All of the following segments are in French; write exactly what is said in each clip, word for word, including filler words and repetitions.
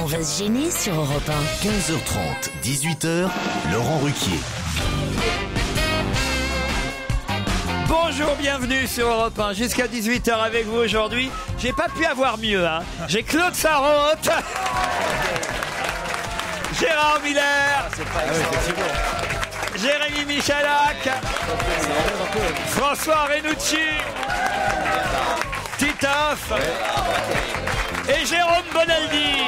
On va se gêner sur Europe un. quinze heures trente, dix-huit heures, Laurent Ruquier. Bonjour, bienvenue sur Europe un. Jusqu'à dix-huit heures avec vous aujourd'hui. J'ai pas pu avoir mieux, hein. J'ai Claude Sarraute, Gérard Miller, Jérémy Michalak, François Renucci, Titoff et Jérôme Bonaldi.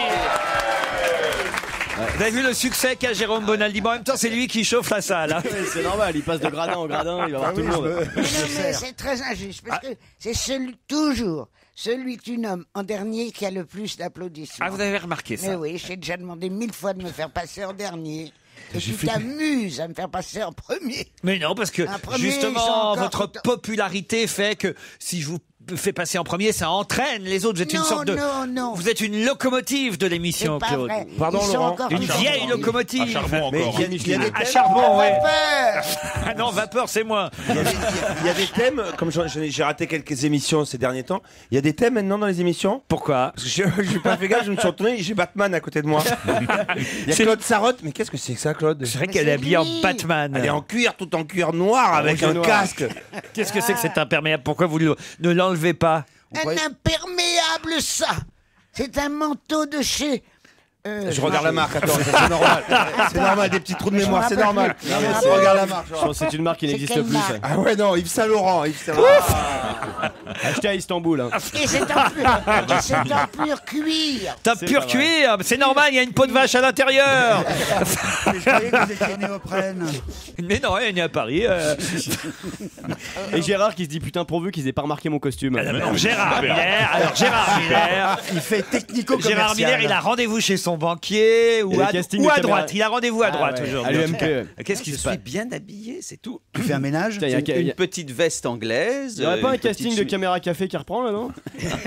Vous avez vu le succès qu'a Jérôme Bonaldi? Bon, en même temps, c'est lui qui chauffe la salle. Hein. Oui, c'est normal, il passe de gradin en gradin, il va voir tout le monde. Mais non, mais c'est très injuste, parce que c'est celui, toujours celui que tu nommes en dernier qui a le plus d'applaudissements. Ah, vous avez remarqué ça? Mais oui, j'ai déjà demandé mille fois de me faire passer en dernier. Et tu t'amuses à me faire passer en premier. Mais non, parce que premier, justement, ils sont votre encore- popularité fait que si je vous fais passer en premier, ça entraîne les autres. Vous êtes une Non, sorte de, non, non. vous êtes une locomotive de C'est l'émission, pas Claude. vrai. Pardon, Ils sont Laurent. encore Une tous vieille en- locomotive. À charbon Mais encore. il y a, il y a des À thèmes, charbon, ouais. Vapeur. Ah non, vapeur, c'est moi. il y a des- il y a des thèmes, comme j'en- j'en ai- j'ai raté quelques émissions ces derniers temps, il y a des thèmes maintenant dans les émissions. Pourquoi? Parce que je n'ai pas fait gaffe, je me suis retourné, j'ai Batman à côté de moi. Il y a C'est- Claude Sarraute, mais qu'est-ce que c'est que ça, Claude? C'est vrai Mais qu'elle c'est est habillée en lui. Batman. Elle est en cuir, tout en cuir noir, avec rouge et un noir. casque. Qu'est-ce que c'est que cet imperméable? Pourquoi vous le- ne l'enlevez pas? Un imperméable, ça. C'est un manteau de chez... euh, Je regarde la marque, attends, ça, c'est normal. C'est normal, des petits trous de mémoire, c'est normal. plus. Non, mais Je je me regarde la rappelle marque. Je pense que c'est une marque qui C'est n'existe quelle plus. marque ça. Ah ouais, non, Yves Saint-Laurent, Yves Saint-Laurent. Acheté à Istanbul. Hein. Et c'est en pur, et c'est en pur cuir. Top C'est pur pas vrai. cuir, c'est normal, il y a une peau de vache à l'intérieur. Je croyais que vous étiez néoprène. Mais non, elle est à Paris. euh. Et Gérard qui se dit putain pourvu qu'ils aient pas remarqué mon costume. Alors, Gérard Miller, alors Gérard Miller, Il fait technico-commercial. Gérard Miller, il a rendez-vous chez son banquier ou Et le à, casting ou de à caméra. droite. Il a rendez-vous à Ah droite ouais, aujourd'hui. à l'U M P, ouais. Qu'est-ce qui Je se suis passe? bien habillé, c'est tout. Tu fais un ménage. Putain, il y a, Une, il y une a- petite veste anglaise. il y aurait euh, pas un une petite casting de chemise- caméra café qui reprend là non?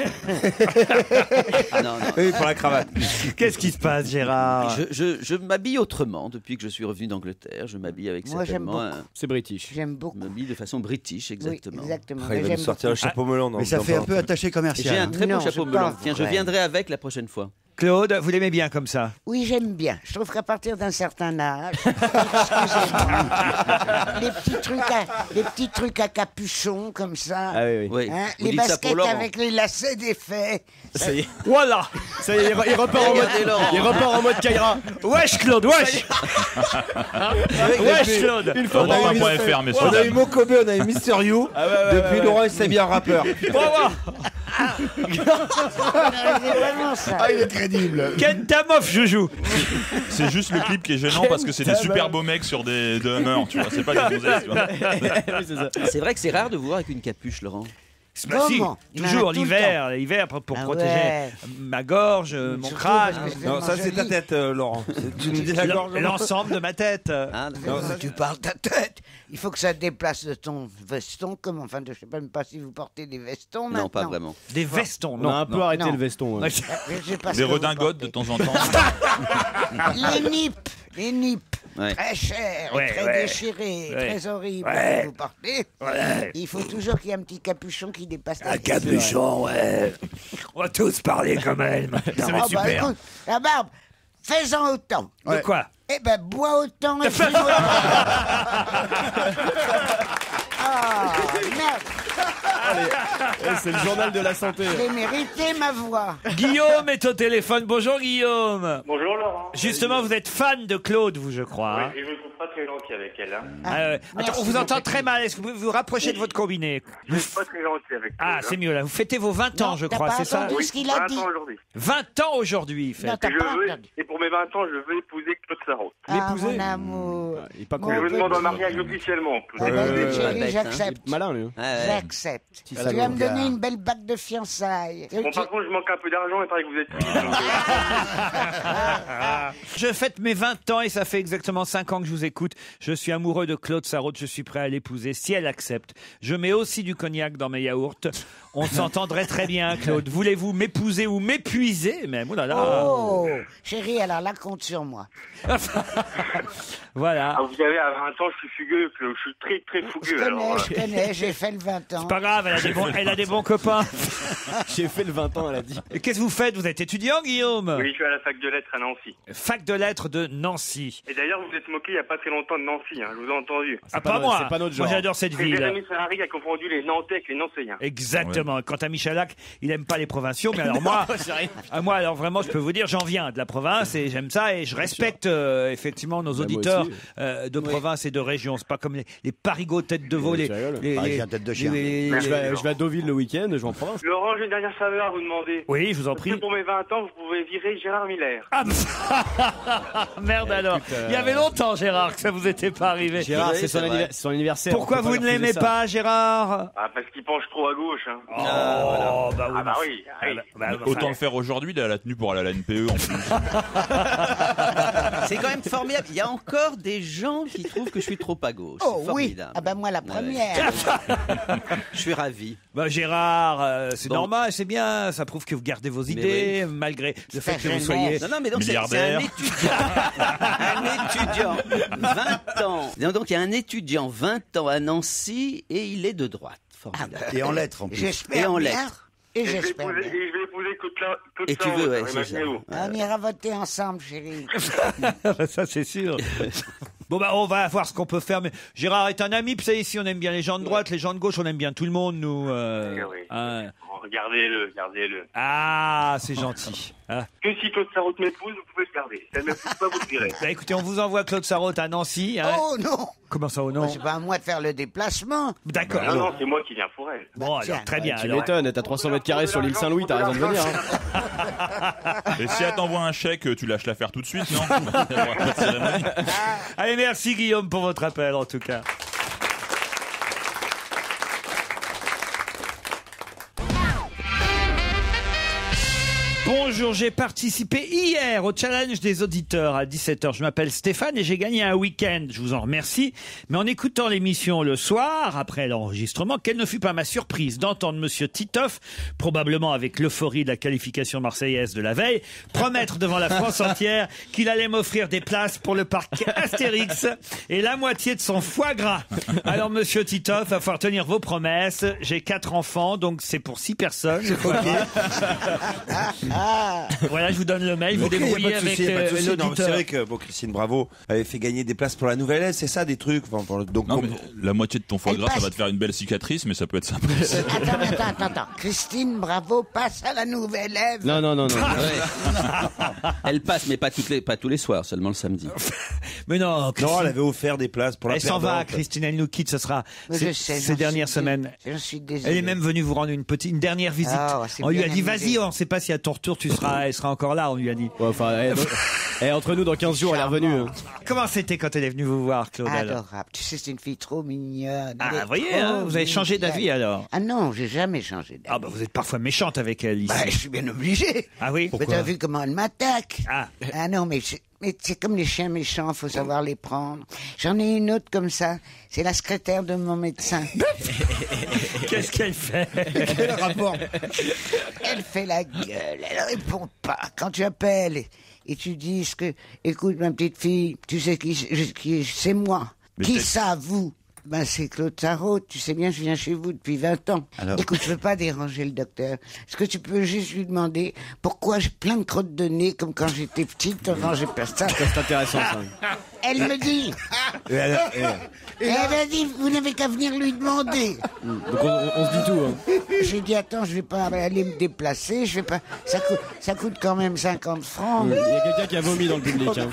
Ah, non, non. Oui, pour la cravate. Qu'est-ce qui se passe, Gérard? Je, je, je m'habille autrement depuis que je suis revenu d'Angleterre. Je m'habille avec Moi, j'aime certainement beaucoup. un- C'est british. J'aime Je beaucoup. m'habille de façon british, exactement. Oui, exactement. Ah, il va J'aime nous sortir le beaucoup. chapeau melon. dans- Mais ça dans fait pas un peu attaché Et commercial. j'ai un hein. très Non, beau chapeau c'est melon. pas Tiens, je vrai. viendrai avec la prochaine fois. Claude, vous l'aimez bien comme ça? Oui, j'aime bien. Je trouve qu'à partir d'un certain âge, excusez-moi, les petits trucs à, les petits trucs à capuchon comme ça, Ah oui oui. Oui. hein, Vous les dites ça pour baskets Laurent. avec les lacets défaits. Ça y est, Voilà. ça y est, il re- il repart en mode, Regardez Laurent. il repart en mode Kaira. Wesh, Claude, wesh. Wesh, Claude. Une fois On a par eu mois. Europe un point F R, messieurs. On a eu Mokobe, on a eu Mister You. Ah ouais, ouais, Depuis ouais, Laurent, il s'est bien rappeur. Bravo. C'est vraiment ça. Ah, il est crédible. Kentamov, joujou. C'est juste le clip qui est gênant parce que c'est des super beaux mecs sur des de Hummer, tu vois. C'est pas des gonzesses, tu vois. Oui, c'est ça. C'est vrai que c'est rare de vous voir avec une capuche, Laurent. Bah si, Comment? Il y en a toujours tout le l'hiver, l'hiver pour, pour Ah protéger ouais. ma gorge, euh, mon Surtout crâne, parce que c'est Non, tellement ça c'est ta joli. tête, euh, Laurent. C'est- Tu nous dis la gorge. l'ensemble de ma tête. Ah, Non, tu parles ta tête. Il faut que ça déplace de ton veston, comme enfin, je sais même pas si vous portez des vestons maintenant. non, pas vraiment. Des vestons, On a non. un peu non. arrêté non. le veston. hein. Ouais. Je sais pas ce Des que vous redingotes de portez. temps en temps. Les nippes, les nippes. Ouais. Très chers, Ouais, très ouais. déchirés, Ouais. très horribles Ouais. que vous portez. Il faut toujours qu'il y ait un petit capuchon qui dépasse la Un tête. capuchon, ouais. On va tous parler comme elle maintenant. Ça va Ah être bah, super. écoute, la barbe, fais-en autant. De quoi? Eh ben, bois autant et fume autant. Ah, merde, Eh, c'est le journal de la santé. j'ai mérité ma voix. Guillaume est au téléphone. Bonjour Guillaume. Bonjour Laurent. Justement, vous êtes fan de Claude, vous, je crois. Oui, hein. et je ne trouve pas très gentil avec elle. Hein. Ah, euh, attends, on vous entend très mal. Est-ce que vous pouvez vous rapprocher de votre combiné? Je ne suis pas très gentil avec Ah, elle. c'est mieux là. Vous fêtez vos vingt ans, Non, je t'as crois, pas c'est ça? entendu Oui, ce qu'il a vingt dit. ans aujourd'hui. vingt ans aujourd'hui, il fait. Non, t'as Et, je pas veux, entendu. et pour mes vingt ans, je veux épouser Claude Sarraute. Ah, L'épouser. mon amour. Il est pas Mon con. Je vous demande en petit. mariage officiellement. Ah Claude. bah, Euh, chérie, bête, hein. j'accepte. Malin lui. hein. Ah, ouais. J'accepte. Tu Elle a vas le me gars. donner une belle bague de fiançailles. Bon, par contre, je manque un peu d'argent, il paraît que vous êtes libre. Je fête mes vingt ans et ça fait exactement cinq ans que je vous écoute. Je suis amoureux de Claude Sarraute, je suis prêt à l'épouser si elle accepte. Je mets aussi du cognac dans mes yaourts. On s'entendrait très bien, Claude. Voulez-vous m'épouser ou m'épuiser même? Oh là là. Oh, chérie, alors là, compte sur moi. Voilà. Ah, vous savez, à vingt ans, je suis fugueux, Claude. Je suis très, très Je fugueux. connais, alors, je connais, j'ai fait le vingt ans. C'est pas grave, elle a des bons, elle a des bons copains. J'ai fait le vingt ans, elle a dit. Et qu'est-ce que vous faites? Vous êtes étudiant, Guillaume? Oui, je suis à la fac de lettres à Nancy. Fac de lettres de Nancy. Et d'ailleurs, vous êtes moqué il n'y a pas très longtemps de Nancy, hein, je vous ai entendu. Ah, pas pas no- moi. c'est pas notre genre. Moi, j'adore cette Et ville. Jérémy Ferrari a confondu les Nantais avec les Nancéiens. Exactement. Quant à Michalak, il aime pas les provinciaux, mais alors moi, à moi, alors vraiment, je peux vous dire, j'en viens de la province et j'aime ça et je respecte euh, effectivement nos Bah, moi auditeurs aussi. euh, de province et de région. C'est pas comme les, les parigots tête de veau, Ouais, les, tu rigoles. les, Parisiens tête de chien. les- Je les- vais, je vais à Deauville le week-end, je vais en province. Laurent, j'ai une dernière faveur à vous demander. Oui, je vous en Est-ce que prie. pour mes vingt ans, vous pouvez virer Gérard Miller. Ah, merde alors. euh, Il y avait longtemps, Gérard, que ça vous était pas arrivé. Gérard, Oui, c'est son, c'est anniver- vrai. c'est son anniversaire. Pourquoi on peut vous pas ne lui refuser l'aimez ça. pas, Gérard? Ah, parce qu'il penche trop à gauche. Hein. Oh, bah oui. Ah bah oui. ah oui. Bah, bah, Autant enfin, le faire aujourd'hui, il a la tenue pour aller à la N P E en plus. C'est quand même formidable. Il y a encore des gens qui trouvent que je suis trop à gauche. Oh C'est oui, formidable. ah ben moi la première. Je suis ravi. Bah Gérard, euh, c'est Bon. normal, c'est bien, ça prouve que vous gardez vos idées, malgré le fait que vous gênant. soyez... Non, non, mais donc c'est c'est un Milliardaire. étudiant. un étudiant, vingt ans. Non, donc il y a un étudiant, vingt ans à Nancy, et il est de droite. Formidable. Et en lettres en plus. Et J'espère en bien. lettres. Et Et je vais j'espère épouser, bien. et je vais épouser Claude Cla- Claude Et tu Sarraute, veux, ouais, alors c'est ça. imaginez-vous. On ira voter ensemble, chérie. Ça, c'est sûr. Bon, bah, on va voir ce qu'on peut faire. Mais Gérard est un ami, puis ça, ici, on aime bien les gens de droite, les gens de gauche, on aime bien tout le monde, nous. euh, Oui, oui. hein. Oh, Regardez-le, regardez-le. Ah, c'est gentil. Hein. Que si Claude Sarraute m'épouse, vous pouvez le garder. Si elle ne m'épouse pas, vous le virez. Bah, écoutez, on vous envoie Claude Sarraute à Nancy. Hein. Oh non, Comment ça, oh non? c'est pas à moi de faire le déplacement. D'accord. Non, non, c'est moi qui viens pour elle. Bon, alors, tiens, très bien. Tu alors. m'étonnes, t'as trois cents mètres carrés sur l'île Saint-Louis, t'as raison de venir. Hein. Et si elle t'envoie un chèque, tu lâches l'affaire tout de suite, non? Il y aura pas de cérémonie. Allez, merci Guillaume pour votre appel, en tout cas. Bonjour, j'ai participé hier au challenge des auditeurs à dix-sept heures. Je m'appelle Stéphane et j'ai gagné un week-end. Je vous en remercie. Mais en écoutant l'émission le soir, après l'enregistrement, quelle ne fut pas ma surprise d'entendre Monsieur Titoff, probablement avec l'euphorie de la qualification marseillaise de la veille, promettre devant la France entière qu'il allait m'offrir des places pour le parc Astérix et la moitié de son foie gras. Alors Monsieur Titoff, va falloir tenir vos promesses. J'ai quatre enfants, donc c'est pour six personnes. Voilà, je vous donne le mail, vous Ok, y a pas débrouillez de avec souci, y a pas de euh, souci. Non, mais c'est l'auditeur. vrai que bon, Christine Bravo avait fait gagner des places pour la nouvelle aide, c'est ça, des trucs. Enfin, pour le- donc, Non, comme- mais la moitié de ton foie Elle gras, ça passe. va te faire une belle cicatrice, mais ça peut être sympa. Attends, attends, attends, attends. Christine, bravo, passe à la nouvelle Ève. Non, non, non, non. Elle passe, mais pas, toutes les, pas tous les soirs, seulement le samedi. Mais non, non, Christine, elle avait offert des places pour la elle s'en va, perdante. Christine, elle nous quitte, ce sera Mais ces, je sais, ces j'en dernières suis semaines. dé- J'en suis désolé. Elle est même venue vous rendre une petite, une dernière visite. Ah, c'est on lui a bien dit, amusé. vas-y, on ne sait pas si à ton retour tu seras, elle sera encore là, on lui a dit. Ouais, enfin, eh, donc- eh, entre nous, dans quinze jours, elle est revenue. hein. Comment c'était quand elle est venue vous voir, Claude alors Adorable. Tu sais, c'est une fille trop mignonne. Ah, Elle est vous voyez, trop hein, vous avez changé mignonne. d'avis alors. Ah non, j'ai jamais changé d'avis. Ah bah vous êtes parfois méchante avec elle ici. Bah, je suis bien obligé. Ah oui. Mais t'as vu comment elle m'attaque? Ah. Ah non, mais c'est, mais c'est comme les chiens méchants, faut savoir les prendre. J'en ai une autre comme ça. C'est la secrétaire de mon médecin. Qu'est-ce qu'elle fait? Quel rapport? Elle fait la gueule, elle répond pas. Quand tu appelles et, et tu dis ce que, écoute ma petite fille, tu sais qui, je- qui c'est moi. Mais Qui t'es- ça, vous? Ben, c'est Claude Sarraute. Tu sais bien, je viens chez vous depuis vingt ans. Alors Écoute, je veux pas déranger le docteur. Est-ce que tu peux juste lui demander pourquoi j'ai plein de crottes de nez comme quand j'étais petite, avant j'ai pas ça? Ça, c'est intéressant, ça. Elle me dit, Et elle a- et- elle a dit, vous n'avez qu'à venir lui demander. Donc, on, on se dit tout. Hein. J'ai dit, attends, je vais pas aller me déplacer, je vais pas, ça coûte, ça coûte quand même cinquante francs. Il y a quelqu'un qui a vomi dans le public. Hein.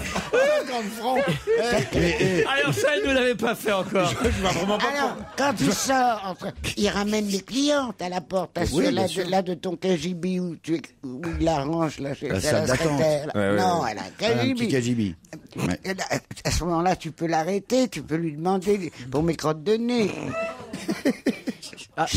Alors ça, elle ne l'avait pas fait encore. Alors, quand il sort, entre- il ramène les clientes à la porte, à ceux là, de, là de ton K G B où, tu, où il l'arrange, là, chez La chez salle d'attente. secrétaire, là. Ouais, ouais, non, ouais. elle a un Un K G B. petit K G B. Ouais. Et là, à ce moment-là, tu peux l'arrêter, tu peux lui demander pour mes crottes de nez. Jamais.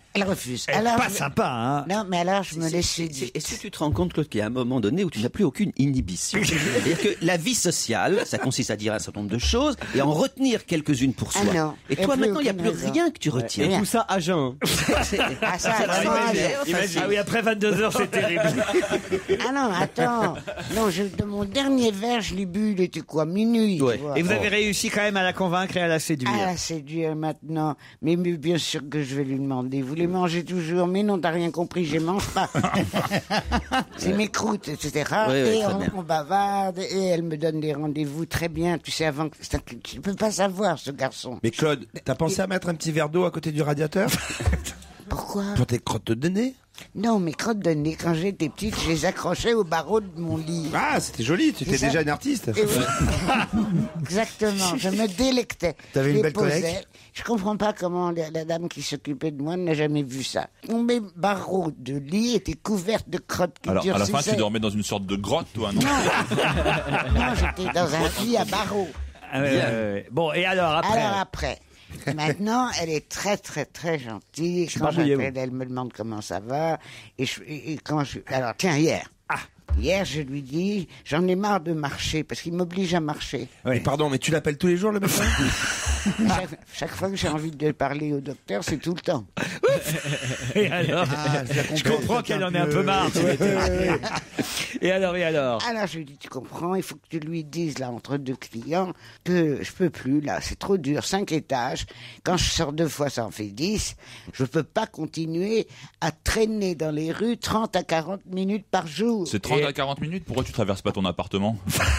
Elle refuse. Elle est Alors, pas je- sympa, hein. Non, mais alors je me C'est- laisse c'est- séduire. c'est- Est-ce que tu te rends compte, Claude, qu'il y a un moment donné où tu n'as plus aucune inhibition? C'est-à-dire que la vie sociale, ça consiste à dire un certain nombre de choses et à en retenir quelques-unes pour soi. Ah non, et il y a toi, plus maintenant, il n'y a aucune plus raison. rien que tu retiens. Et tout ça à jeun. Ah, ça, C'est attends, extraordinaire. attends. Enfin, Ah oui, après vingt-deux heures, c'est terrible. Ah non, attends. Non, je, de mon dernier verre, je l'ai bu, il était quoi, minuit. Ouais. tu vois. Et vous avez réussi quand même à la convaincre et à la séduire. Ah, séduire maintenant. Mais, mais bien sûr que je vais lui demander. Vous les mangez toujours? Mais non, t'as rien compris, je les mange pas. C'est mes croûtes, et cetera. Oui, oui, et très on, bien. on bavarde, et elle me donne des rendez-vous très bien. Tu sais, avant que. c'est- Tu ne peux pas savoir, ce garçon. Mais Claude, t'as pensé à mettre un petit verre d'eau à côté du radiateur Pourquoi? pour tes crottes de nez? Non, mes crottes de nez, quand j'étais petite, je les accrochais au barreau de mon lit. Ah, c'était joli, tu C'est étais ça. déjà une artiste. Et oui. Exactement, je me délectais. T'avais Je une les belle posais. collecte. Je comprends pas comment la, la dame qui s'occupait de moi n'a jamais vu ça. Mes barreaux de lit étaient couverts de crottes qui Alors, à la fin, durcissaient. tu dormais dans une sorte de grotte, toi, non? Non, j'étais dans un lit à barreaux. Ah ouais, ouais, ouais. Bon, et alors après Alors après, maintenant, elle est très très très gentille. Quand barbouillé, j'appelle, elle me demande comment ça va. Et, je, et et quand je, alors tiens, hier. Ah. Hier, je lui dis, j'en ai marre de marcher parce qu'il m'oblige à marcher. Mais pardon, mais tu l'appelles tous les jours le médecin? Chaque, chaque fois que j'ai envie de parler au docteur, c'est tout le temps. Et alors Ah, je la Je comprends, comprends c'est qu'elle un en ait un peu peu- marre. tu m'étonnes. Et alors, et alors Alors je lui dis, tu comprends, il faut que tu lui dises là entre deux clients que je peux plus là, c'est trop dur, cinq étages. Quand je sors deux fois, ça en fait dix. Je peux pas continuer à traîner dans les rues trente à quarante minutes par jour. C'est trente à quarante minutes, pourquoi tu traverses pas ton appartement?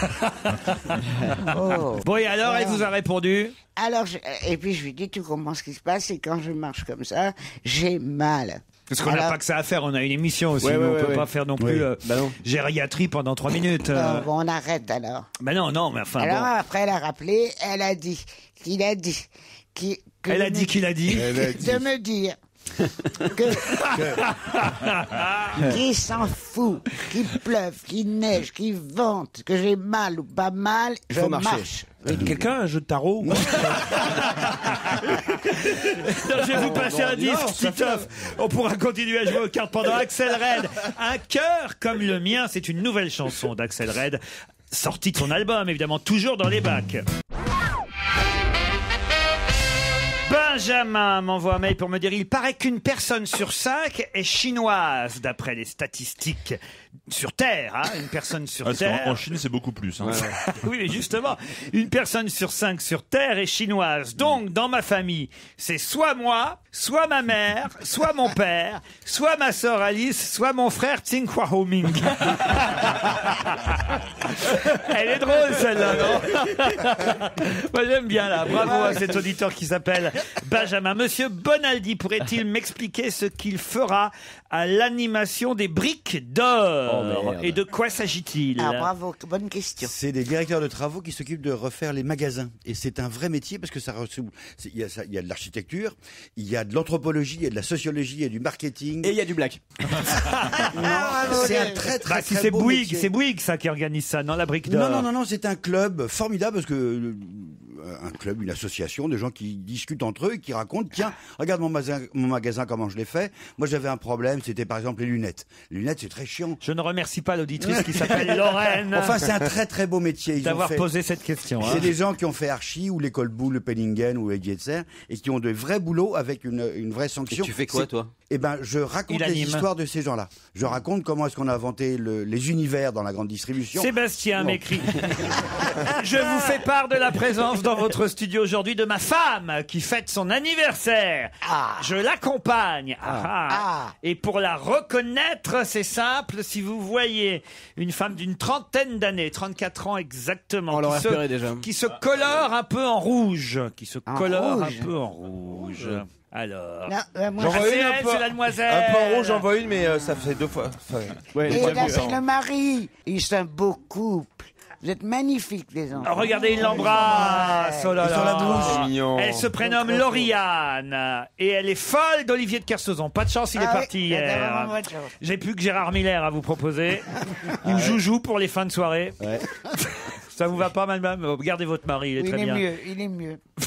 Oh. Bon, et alors, elle vous a répondu Alors je- et puis je lui dis, tu comprends ce qui se passe, c'est quand je marche comme ça, j'ai mal. Parce qu'on n'a Alors- pas que ça à faire, on a une émission aussi. Ouais, nous, ouais, on ouais, peut ouais. pas faire non plus Oui. euh, Bah non. gériatrie pendant trois minutes. euh. Non, bon, on arrête alors. Bah non, non, mais enfin alors bon. après elle a rappelé, elle a dit, qu'il a dit, qui, que Elle de a me- dit qu'il a dit. de me dire que qu'il s'en fout, qu'il pleuve, qu'il neige, qu'il vente, que j'ai mal ou pas mal, je faut marcher. marche. Quelqu'un a un jeu de tarot? Non, je vais vous passer un disque, Titoff. On pourra continuer à jouer aux cartes pendant Axel Red. Un cœur comme le mien, c'est une nouvelle chanson d'Axel Red, sortie de son album, évidemment, toujours dans les bacs. Benjamin m'envoie un mail pour me dire il paraît qu'une personne sur cinq est chinoise, d'après les statistiques sur Terre. Hein, une personne sur Parce Terre. qu'en en Chine, c'est beaucoup plus. Hein. Oui, mais justement, une personne sur cinq sur Terre est chinoise. Donc, dans ma famille, c'est soit moi, soit ma mère, soit mon père, soit ma sœur Alice, soit mon frère Tsing Hua Ho Ming. Elle est drôle, celle-là, non? Moi, j'aime bien, là. Bravo à cet auditeur qui s'appelle Benjamin. Monsieur Bonaldi pourrait-il m'expliquer ce qu'il fera à l'animation des briques d'or? Oh, merde. Et de quoi s'agit-il? Ah bravo, bonne question. C'est des directeurs de travaux qui s'occupent de refaire les magasins. Et c'est un vrai métier parce que ça ressemble- c'est- il y a, ça- il y a de l'architecture, il y a de l'anthropologie, il y a de la sociologie, il y a du marketing. Et il y a du black. C'est un très très Bah, si très c'est beau Bouygues, métier. c'est Bouygues ça qui organise ça, non, la brique d'or. Non, non, non, non, c'est un club formidable parce que euh, un club, une association de gens qui discutent entre eux et qui racontent, tiens, regarde mon magasin, mon magasin comment je l'ai fait. Moi, j'avais un problème, c'était par exemple les lunettes. Les lunettes, c'est très chiant. Je ne remercie pas l'auditrice qui s'appelle Lorraine Enfin, c'est un très très beau métier. Ils ont d'avoir fait- posé cette question. hein. C'est des gens qui ont fait Archie ou l'école Boulle, le Penningen ou le Jetser et qui ont de vrais boulots avec une, une vraie Et sanction. tu fais quoi, C'est- toi? Eh ben, je raconte Il les anime. histoires de ces gens-là. Je raconte comment est-ce qu'on a inventé le- les univers dans la grande distribution. Sébastien Bon. m'écrit. Je vous fais part de la présence dans votre studio aujourd'hui de ma femme qui fête son anniversaire. Ah. Je l'accompagne. Ah, ah. Ah. Et pour la reconnaître, c'est simple. Si vous voyez une femme d'une trentaine d'années, trente-quatre ans exactement, On l'aurait qui, repéré se, déjà. qui se colore un peu en rouge, qui se En colore rouge. un peu en rouge. Alors. Non, euh, moi, J'en Ah, vois c'est une un elle, peu- c'est la demoiselle. Un peu en rouge, j'en vois une, mais euh, ça fait deux fois. Enfin, Ouais, et Ouais, là, ouais, c'est ouais. le mari. Ils sont un beau couple. Vous êtes magnifiques, les enfants. Oh, regardez, il l'embrasse. Oh là Ils sont la là. bouche. C'est mignon. Elle se prénomme Lauriane et elle est folle d'Olivier de Kersauzon. Pas de chance, il est Ah oui, parti il y a hier. vraiment pas de chance. J'ai plus que Gérard Miller à vous proposer. Une joujou pour les fins de soirée. Ça vous va pas, madame? Regardez votre mari, il est Il très est bien. mieux, il est mieux. Voilà.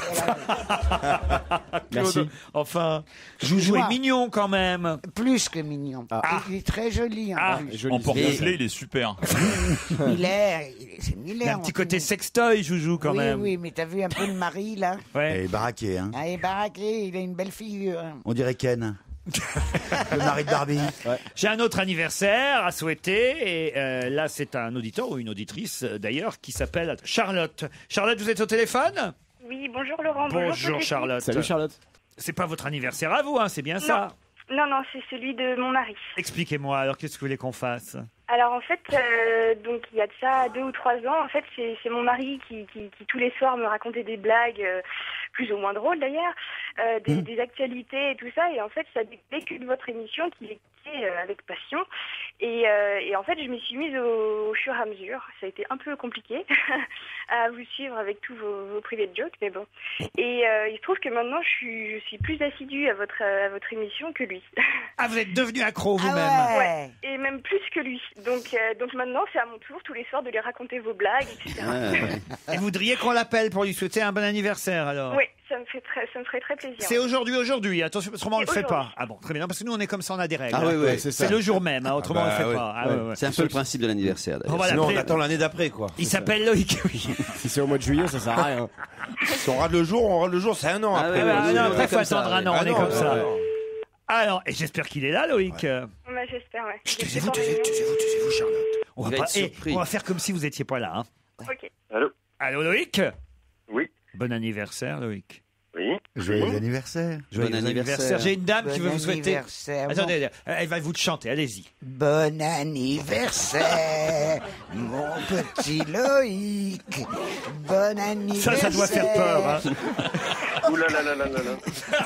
Claude, enfin, Joujou est mignon quand même. Plus que mignon. Ah. Il est très joli. En Ah, plus. En porte-clés, il est super. Miller, il est- c'est Il Miller. a un petit côté sextoy, Joujou, quand oui, même. Oui, mais t'as vu un peu le mari, là? Ouais. Et baraqué, hein. Ah, il est baraqué, il a une belle figure. On dirait Ken. Le mari de Barbie. J'ai un autre anniversaire à souhaiter, et euh, là, c'est un auditeur ou une auditrice, euh, d'ailleurs, qui s'appelle Charlotte. Charlotte, vous êtes au téléphone? Oui, bonjour Laurent. Bonjour, Sophie. Charlotte. Salut Charlotte. C'est pas votre anniversaire à vous, hein, c'est bien ça? Non, non, c'est celui de mon mari. Expliquez-moi, alors, qu'est-ce que vous voulez qu'on fasse? Alors en fait, euh, donc il y a de ça deux ou trois ans, en fait, c'est c'est mon mari qui, qui, qui tous les soirs me racontait des blagues, euh, plus ou moins drôles d'ailleurs, euh, des, des actualités et tout ça. Et en fait, ça dépendait que de votre émission qu'il écoutait euh, avec passion. Et, euh, et en fait, je m'y suis mise au, au fur et à mesure. Ça a été un peu compliqué à vous suivre avec tous vos, vos privés de jokes, mais bon. Et euh, il se trouve que maintenant, je suis, je suis plus assidue à votre, à votre émission que lui. Ah, vous êtes devenu accro vous-même? Ah Ouais, et même plus que lui. Donc, euh, donc maintenant, c'est à mon tour tous les soirs de lui raconter vos blagues, et cetera. Et vous voudriez qu'on l'appelle pour lui souhaiter un bon anniversaire, alors? Oui, ça me fait très, ça me ferait très plaisir. C'est aujourd'hui, aujourd'hui. Attention, parce qu'autrement, on ne le C'est fait pas. aujourd'hui. Ah bon, très bien. Non, parce que nous, on est comme ça, on a des règles. Ah oui, oui, c'est ça. C'est le jour même, hein, autrement, Ah bah, on ne le fait ouais. pas. Ah, ouais, ouais. C'est un peu le principe de l'anniversaire, On d'ailleurs. va Sinon, on l'appeler. attend l'année d'après, quoi. Il s'appelle Loïc, oui. Si c'est au mois de juillet, ça sert à rien. Si on rate le jour, on rate le jour, c'est un an Ah après. ouais, Ah, ouais, non, ouais, après, il faut comme ça, attendre un ouais. an, Ah on est non, comme ouais, ça. ouais. Alors, et j'espère qu'il est là, Loïc. Bah, j'espère, ouais. Chut, J'étais taisez-vous, en taisez-vous, réunion. taisez-vous, taisez-vous, Charlotte. On va, Il va pas, être eh, surpris. on va faire comme si vous n'étiez pas là. Hein. Ok. Allô? Allô, Loïc? Oui. Bon anniversaire, Loïc. Oui. Joyeux anniversaire. Joyeux anniversaire. J'ai une dame qui veut Bon vous souhaiter. anniversaire, Attendez, elle va vous le chanter, allez-y. Bon anniversaire, mon petit Loïc. Bon anniversaire. Ça, ça doit faire peur. Hein. Ouh là là là là là là.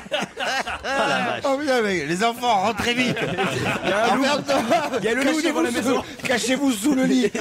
Oh putain, mais les enfants, rentrez vite. Il y a un loup. Il y a le loup devant la maison. Cachez-vous sous le lit.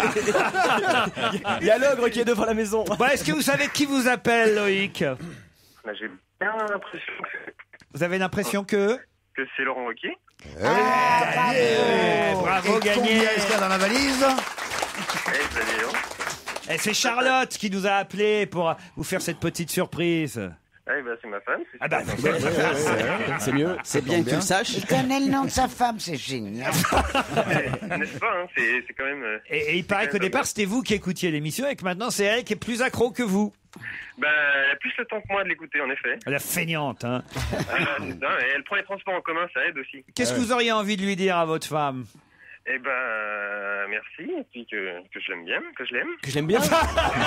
Il y a l'ogre qui est devant la maison. Bon, est-ce que vous savez qui vous appelle, Loïc? Bah, j'ai bien l'impression que, Vous avez l'impression que... que c'est Laurent Ruquier. Ah, Eh, bravo. bravo, Et gagné. combien est-ce qu'il y a dans la valise? Eh, salut, hein. Et c'est Charlotte qui nous a appelé pour vous faire cette petite surprise. Eh ben, c'est ma femme. C'est Ah bah, super sympa. C'est mieux. C'est bien que tu le saches. Il connaît le nom de sa femme, c'est génial. N'est-ce pas, hein, c'est c'est quand même... euh, Et, et il paraît qu'au départ, c'était vous qui écoutiez l'émission et que maintenant, c'est elle qui est plus accro que vous. Bah, elle a plus le temps que moi de l'écouter, en effet. La feignante, hein. Ah, c'est ça, et elle prend les transports en commun, ça aide aussi. Qu'est-ce que vous auriez envie de lui dire à votre femme? Eh ben, euh, merci, et puis que, que je l'aime bien, que je l'aime. Que je l'aime bien. C'est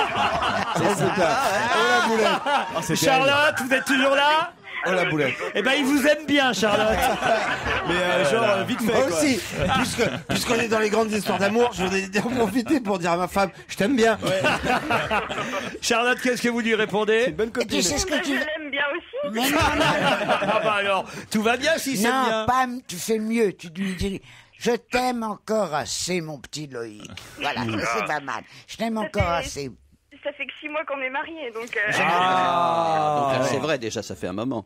ça. Oh la boulette. Oh, c'est Charlotte, vous êtes toujours là? Oh la boulette. Eh ben, il vous aime bien, Charlotte. Mais euh, genre euh, vite fait. Moi quoi. aussi, puisque, puisqu'on est dans les grandes histoires d'amour, je voudrais en profiter pour dire à ma femme, je t'aime bien. Charlotte, qu'est-ce que vous lui répondez? C'est une bonne Et copine. tu sais ce que Bah, tu je veux? l'aime bien aussi. Mais non, non, Ah bah alors, tout va bien si c'est non, bien. Pam, tu fais mieux. Tu lui dis, je t'aime encore assez, mon petit Loïc. Voilà, ça, c'est pas mal. Je t'aime encore fait- assez. Ça fait que six mois qu'on est mariés, donc... euh, Ah. Donc, c'est vrai, déjà, ça fait un moment.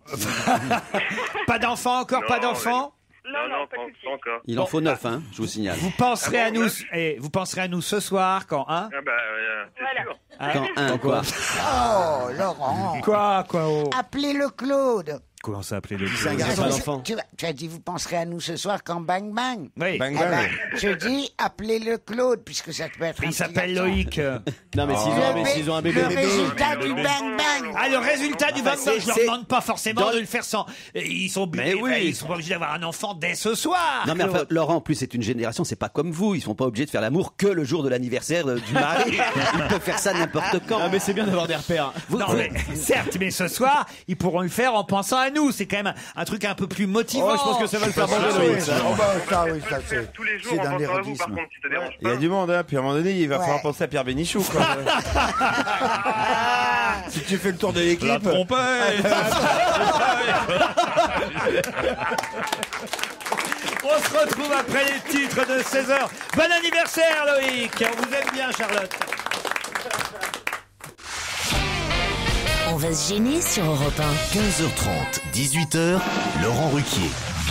Pas d'enfant encore, Non, pas d'enfant? Non, Non, non, non, pas pas, tout de suite. pas encore. Il en faut neuf, hein, je vous signale. Vous penserez Ah à bon, nous, neuf et vous penserez à nous ce soir quand, hein? Ah bah, euh, c'est Voilà. sûr. Quand un, quoi. Oh, Laurent. Quoi, quoi, oh. Appelez-le Claude. Comment ça s'appelait le C'est un jeu? garçon. Tu- d'enfant. Tu, tu as dit, vous penserez à nous ce soir quand Bang Bang. Oui. Bang Eh ben, bang. je dis, appelez-le Claude, puisque ça peut être un Il petit s'appelle garçon. Loïc. Non mais s'ils Le ont, mais bé- s'ils ont un bébé. Le résultat du Bang Bang. Ah, le résultat du Bah, vingt-cinq, c'est- je leur c'est- demande pas forcément dans- de le faire sans. Et Ils sont obligés, Mais oui. enfin, ils sont pas obligés d'avoir un enfant dès ce soir. Non mais enfin, Claude. Laurent, en plus, c'est une génération, c'est pas comme vous. Ils sont pas obligés de faire l'amour que le jour de l'anniversaire euh, du mari. Ils peuvent faire ça n'importe quand. Ah mais c'est bien d'avoir des repères. Vous- Non, vous- mais certes, mais ce soir, ils pourront le faire en pensant à nous. C'est quand même un, un truc un peu plus motivant. Oh, je pense que ça va le faire Ah, bander, oui, Loïc. ça, oh, bah, ça, oui, ça, c'est Tous les jours, c'est en d'un pensant à vous, par érotisme. contre, si ça dérange Il y a pas. du monde, hein, puis à un moment donné, il va Ouais. falloir penser à Pierre Bénichou, quoi. Si tu fais le tour de La l'équipe. trompette. On se retrouve après les titres de seize heures. Bon anniversaire, Loïc. On vous aime bien, Charlotte. On va se gêner sur Europe un. quinze heures trente, dix-huit heures, Laurent Ruquier.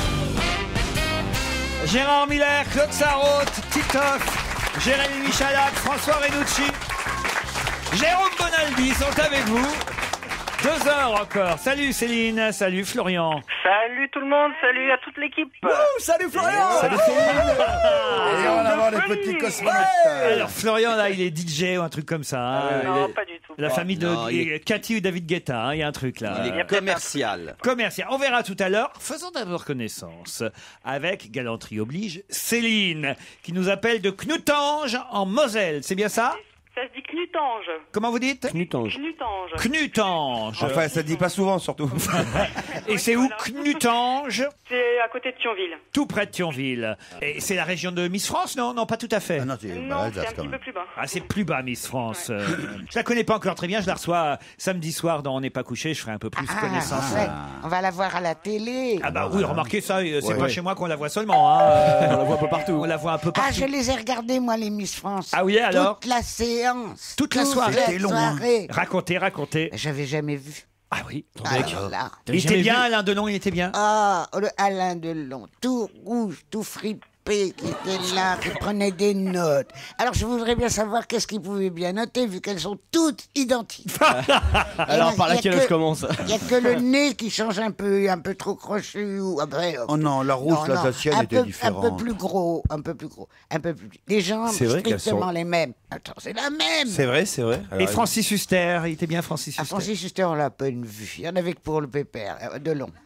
Gérard Miller, Claude Sarraute, Titoff, Jérémy Michalak, François Renucci, Jérôme Bonaldi sont avec vous. Deux heures encore. Salut Céline, salut Florian. Salut tout le monde, salut à toute l'équipe. Salut Florian. Salut Céline. Et on va avoir les petits cosmonautes. Alors Florian là, il est D J ou un truc comme ça. hein. Non, Il est- pas du tout. La famille de Non, il Cathy ou David Guetta, hein, il y a un truc là. Il est commercial. Commercial. On verra tout à l'heure. Faisons d'abord connaissance avec galanterie oblige Céline qui nous appelle de Knutange en Moselle. C'est bien ça? Ça se dit Knutange. Comment vous dites? Knutange. Knutange. Knutange. Enfin, ça dit pas souvent, surtout. Et c'est où Knutange? C'est à côté de Thionville. Tout près de Thionville. Et c'est la région de Miss France? Non, non, pas tout à fait. Ah non, c'est Non, bah, c'est Alsace, un quand petit même. peu plus bas. Ah, c'est plus bas, Miss France. Euh, je la connais pas encore très bien. Je la reçois euh, samedi soir dans On n'est pas couché. Je ferai un peu plus Ah, connaissance. ouais, on va la voir à la télé. Ah bah oui, remarquez ça, euh, c'est Ouais, pas ouais. chez moi qu'on la voit seulement. Hein. Euh, On la voit un peu partout. on la voit un peu Ah, partout. je les ai regardés, moi, les Miss France. Ah oui, alors? Toute la séance. Toute la soirée. la C'était long, hein. soirée. Racontez, racontez. J'avais jamais vu. Ah oui. Alors là. Il était bien, Alain Delon, il était bien. Ah, le Alain Delon, tout rouge, tout fripé, qui était là, qui prenait des notes. Alors, je voudrais bien savoir qu'est-ce qu'il pouvait bien noter, vu qu'elles sont toutes identiques. Alors par Il y a laquelle que- je commence? Il n'y a que le nez qui change un peu, un peu trop crochu. Ou après, Oh non, la rouge, non, la non, Dacienne un était peu, Un différente. peu plus gros, un peu plus gros, un peu plus. Les jambes, C'est vrai qu'elles strictement sont- les mêmes. Attends, c'est la même. C'est vrai, c'est vrai. Et Alors, Francis Huster, il était bien Francis Ah, Huster. Francis Huster, on l'a à peine vu. Il y en avait que pour le pépère, euh, de long.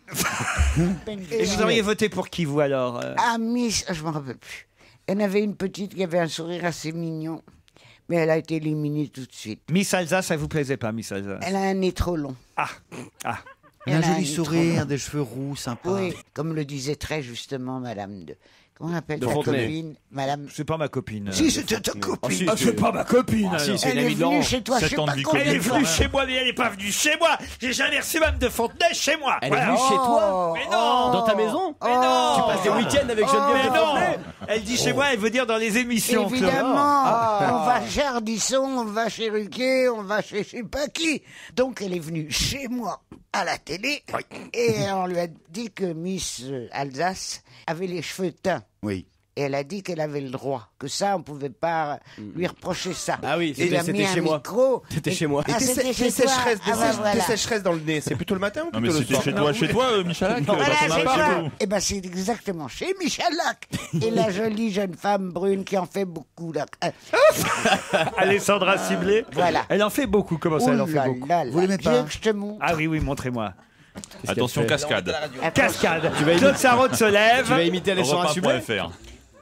Et vous auriez voté pour qui, vous, alors euh Ah, Miss, je m'en rappelle plus. Il y en avait une petite qui avait un sourire assez mignon, mais elle a été éliminée tout de suite. Miss Alsace, ça vous plaisait pas, Miss Alsace? Elle a un nez trop long. Ah, ah. Elle a un Elle a joli un sourire, trop des cheveux roux, sympa. Oui, comme le disait très justement Madame de... Comment on appelle De sa Fontenay. copine Madame... C'est pas ma copine. Si, c'était ta copine. si, Ah, c'est pas ma copine. Ah, si, alors. c'est une Elle est amie de Laurent. venue chez toi, je Sept sais ans de pas vie combien Elle est de fois. venue chez moi, mais elle est pas venue chez moi. J'ai jamais reçu Mme de Fontenay chez moi. Elle est Voilà. venue chez toi? Mais non. Dans ta maison? Mais non. Tu passes des week-ends avec Geneviève Mais de non. Fontenay? Elle dit chez moi, elle veut dire dans les émissions. Claude. Évidemment, Ah. on va chez Ardisson, on va chez Ruquier, on va chez je sais pas qui. Donc elle est venue chez moi à la télé et on lui a dit que Miss euh, Alsace avait les cheveux teints. Oui. Et elle a dit qu'elle avait le droit, que ça, on pouvait pas lui reprocher ça. Ah oui, Il c'était- a mis c'était un chez moi. micro. C'était Et- chez moi. Ah, Des, c'était sé- chez des toi. sécheresses, des, Ah, bah, sèches- voilà. des sécheresses dans le nez. C'est plutôt le matin ou Non, mais plutôt le c'était soir? chez toi, chez toi, euh, Michalak, Voilà, dans ton c'est appart ça. et tout. Eh ben, c'est exactement chez Michalak. Et la jolie jeune femme brune qui en fait beaucoup, là. Euh, Alessandra Ciblé. Voilà. Elle en fait beaucoup. Comment ça, elle en ouh fait là beaucoup? là là. Vous l'aimez Tu veux pas que je te montre? Ah oui, oui, montrez-moi. Attention, qu'elle fait cascade. Cascade. Tu vas Claude imiter- Sarraute se lève. Tu vas imiter Alessandra Sublet? Europe un point F R.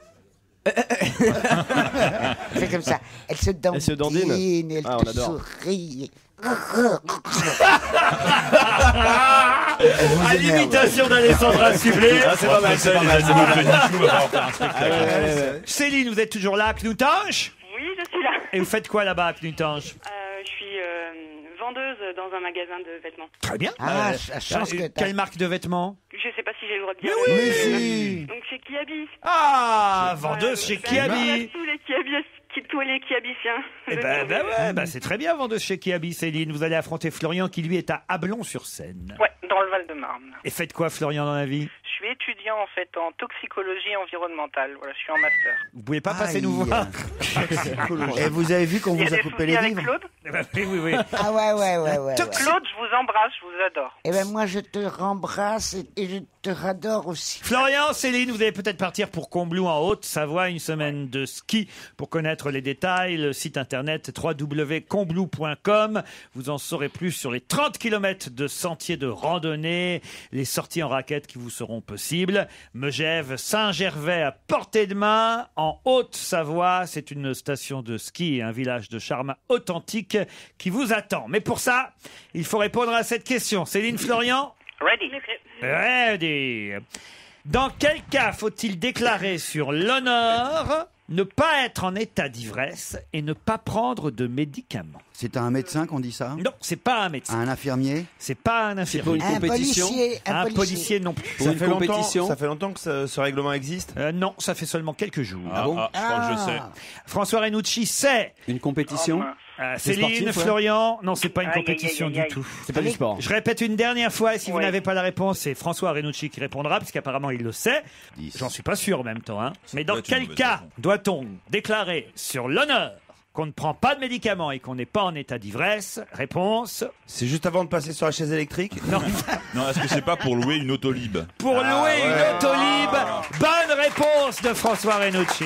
Elle fait comme ça. Elle se dandine. Elle se dandine. Elle Ah, on te adore. sourit. À l'imitation d'Alessandra Ciblé. Ah, c'est pas mal, c'est pas mal. Les animaux de Nichou, on va en faire un spectacle. Ouais, ouais, ouais. Céline, vous êtes toujours là à Knutange? Oui, je suis là. Et vous faites quoi là-bas à Knutange? Euh, je suis euh, vendeuse dans un magasin de vêtements. Très bien. Ah, Euh, la chance euh, que t'as. Quelle marque de vêtements? Je sais pas si j'ai le droit de dire. Mais le- oui. Mais si. Donc chez Kiabi. Ah, vendeuse chez Euh, Kiabi. Tous les Kiabi, tous les Kiabiciens. Eh ben, ben ouais, ben c'est très bien, vendeuse chez Kiabi, Céline. Vous allez affronter Florian qui lui est à Ablon-sur-Seine. Ouais, dans le Val-de-Marne. Et faites quoi, Florian, dans la vie? Je suis étudiant en fait en toxicologie environnementale. Voilà, je suis en master. Vous pouvez pas passer Aïe. nous voir? Et vous avez vu qu'on Il y a vous a des coupé soucis les avec livres? Claude Eh ben, oui, oui, oui. Ah ouais, ouais, ouais, ouais. ouais. Claude, je vous embrasse, je vous adore. Eh ben moi, je te rembrasse et, et je te radore aussi. Florian, Céline, vous allez peut-être partir pour Combloux en Haute-Savoie, une semaine de ski. Pour connaître les détails, le site internet w w w point combloux point com. Vous en saurez plus sur les trente kilomètres de sentiers de randonnée, les sorties en raquettes qui vous seront possibles. Megève, Saint-Gervais à portée de main, en Haute-Savoie. C'est une station de ski et un village de charme authentique qui vous attend. Mais pour ça, il faut répondre à cette question. Céline, Florian? Ready. Ready. Dans quel cas faut-il déclarer sur l'honneur ne pas être en état d'ivresse et ne pas prendre de médicaments? C'est à un médecin qu'on dit ça? Non, c'est pas un À médecin. un infirmier? C'est pas un C'est pour infirmier. une Un compétition? policier, un, Un policier. policier non plus. Pour Ça une fait longtemps- compétition? Ça fait longtemps que ce, ce règlement existe. Euh, non, ça fait seulement quelques jours. Ah, bon ah, je crois que je sais. Ah. François Renucci sait. Une compétition? Euh, C'est Céline, sportif, ouais. Florian, non, c'est pas une Aïe, aïe, compétition aïe, du aïe, aïe. tout. C'est pas du sport. Je répète une dernière fois, et si vous Ouais. n'avez pas la réponse, c'est François Renucci qui répondra, puisqu'apparemment il le sait. Dix. J'en suis pas sûr en même temps. Hein. Mais dans doit être une quel mauvaise cas raison. doit-on déclarer sur l'honneur qu'on ne prend pas de médicaments et qu'on n'est pas en état d'ivresse? Réponse. C'est juste avant de passer sur la chaise électrique? Non. Non, est-ce que c'est pas pour louer une Autolib? Pour Ah, louer ouais. une Autolib. Bonne réponse de François Renucci.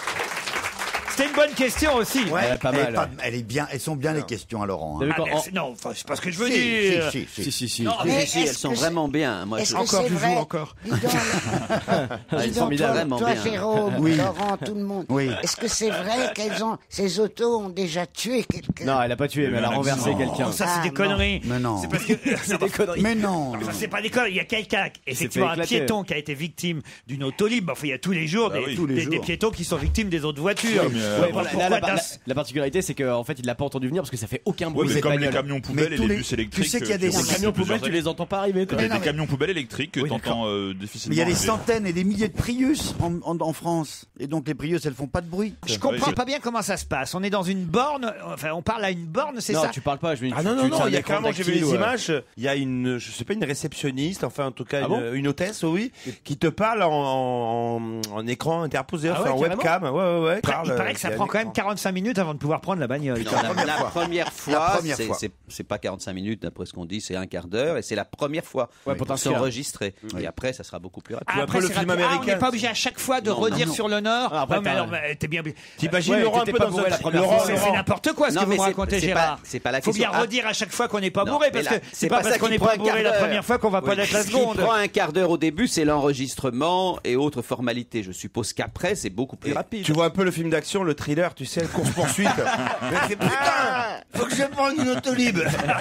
C'était une bonne question aussi. Ouais, Elle est pas elle, mal, est pas- ouais. elle est bien, elles sont bien les questions à Laurent. hein. Ah, merci. Non, enfin, c'est pas ce que je veux Si, dire. si, si, Si, si, si. Non, Mais mais si, est-ce elles sont que c'est- vraiment bien. Moi, Est-ce je... que Encore, c'est Joujou, vrai encore. Dis donc, Elle dis est donc, formidable, toi, vraiment toi, bien. Jérôme, Oui. Laurent, tout le monde. Oui. Est-ce que c'est vrai qu'elles ont, ces autos ont déjà tué quelqu'un? Non, elle a pas tué, mais elle a renversé Non. quelqu'un. Oh, ça, c'est Ah, des non. conneries. Mais non. C'est parce que. C'est des conneries. Mais non. Enfin, c'est pas des conneries. Il y a quelqu'un, effectivement, fait un éclater. piéton qui a été victime d'une Autolib. Enfin, il y a tous les jours, Bah des, oui. Tous les des- jours. des piétons qui sont victimes des autres voitures. Oui, mais, euh, Ouais, Pourquoi voilà, là, la, d'un- la- la particularité, c'est qu'en fait, il l'a pas entendu venir parce que ça fait aucun bruit. Ouais, mais ces comme les bagnoles. camions poubelles et tous les les- bus tu électriques. sais qu'il y a euh, des qui roulent Les camions depuis poubelles, tu plusieurs les entends pas arriver. toi. années. Il y a non, des mais- camions poubelles électriques que Oui, t'entends euh, Mais difficilement. il y a des arriver. centaines et des milliers de Prius en, en- en France. Et donc les Prius, elles font pas de bruit. Je comprends Ouais. pas bien comment ça se passe. On est dans une borne, enfin, on parle à une borne, c'est Non, ça? tu parles pas. Je veux dire, Ah tu- non, non, tu- non, c'est un il y a écran carrément, j'ai vu les tactile, ouais. images, il y a une, je sais pas, une réceptionniste, enfin en tout cas Ah une, bon une hôtesse, oui, qui te parle en, en, en écran interposé, Ah enfin ouais, en carrément webcam, ouais, ouais, ouais. Il parle, paraît que ça via prend un quand même écran. quarante-cinq minutes avant de pouvoir prendre la bagnole. Non, la la, première la fois. première fois, La première c'est- fois. c'est c'est pas quarante-cinq minutes d'après ce qu'on dit, c'est un quart d'heure et c'est la première fois Ouais, pour pour t'inscrire. s'enregistrer. Et après, ça sera beaucoup plus rapide. Ah, après le c'est film rapide. Ah, on américain. n'est pas obligé à chaque fois de Non, redire non, non. sur l'honneur. Ah, après, Non, mais t'as- alors, mais t'es bien. T'imagines Ouais, Laurent un t'étais peu pas dans bourré un la première Laurent, fois. C'est c'est Laurent. n'importe quoi ce Non, que vous mais me c'est- racontez, c'est Gérard. pas- c'est pas la Faut bien question. Ah. redire à chaque fois qu'on n'est pas Non, bourré, mais parce là, que c'est c'est pas pas parce ça qu'on qui n'est prend pas un bourré quart la d'heure. première fois qu'on va pas Oui. l'être la Ce qui seconde. prend un quart d'heure au début, c'est l'enregistrement et autres formalités. Je suppose qu'après, c'est beaucoup plus Et rapide. Tu vois un peu le film d'action, le thriller, tu sais, le course-poursuite. Mais c'est putain, faut que je prenne une Autolib.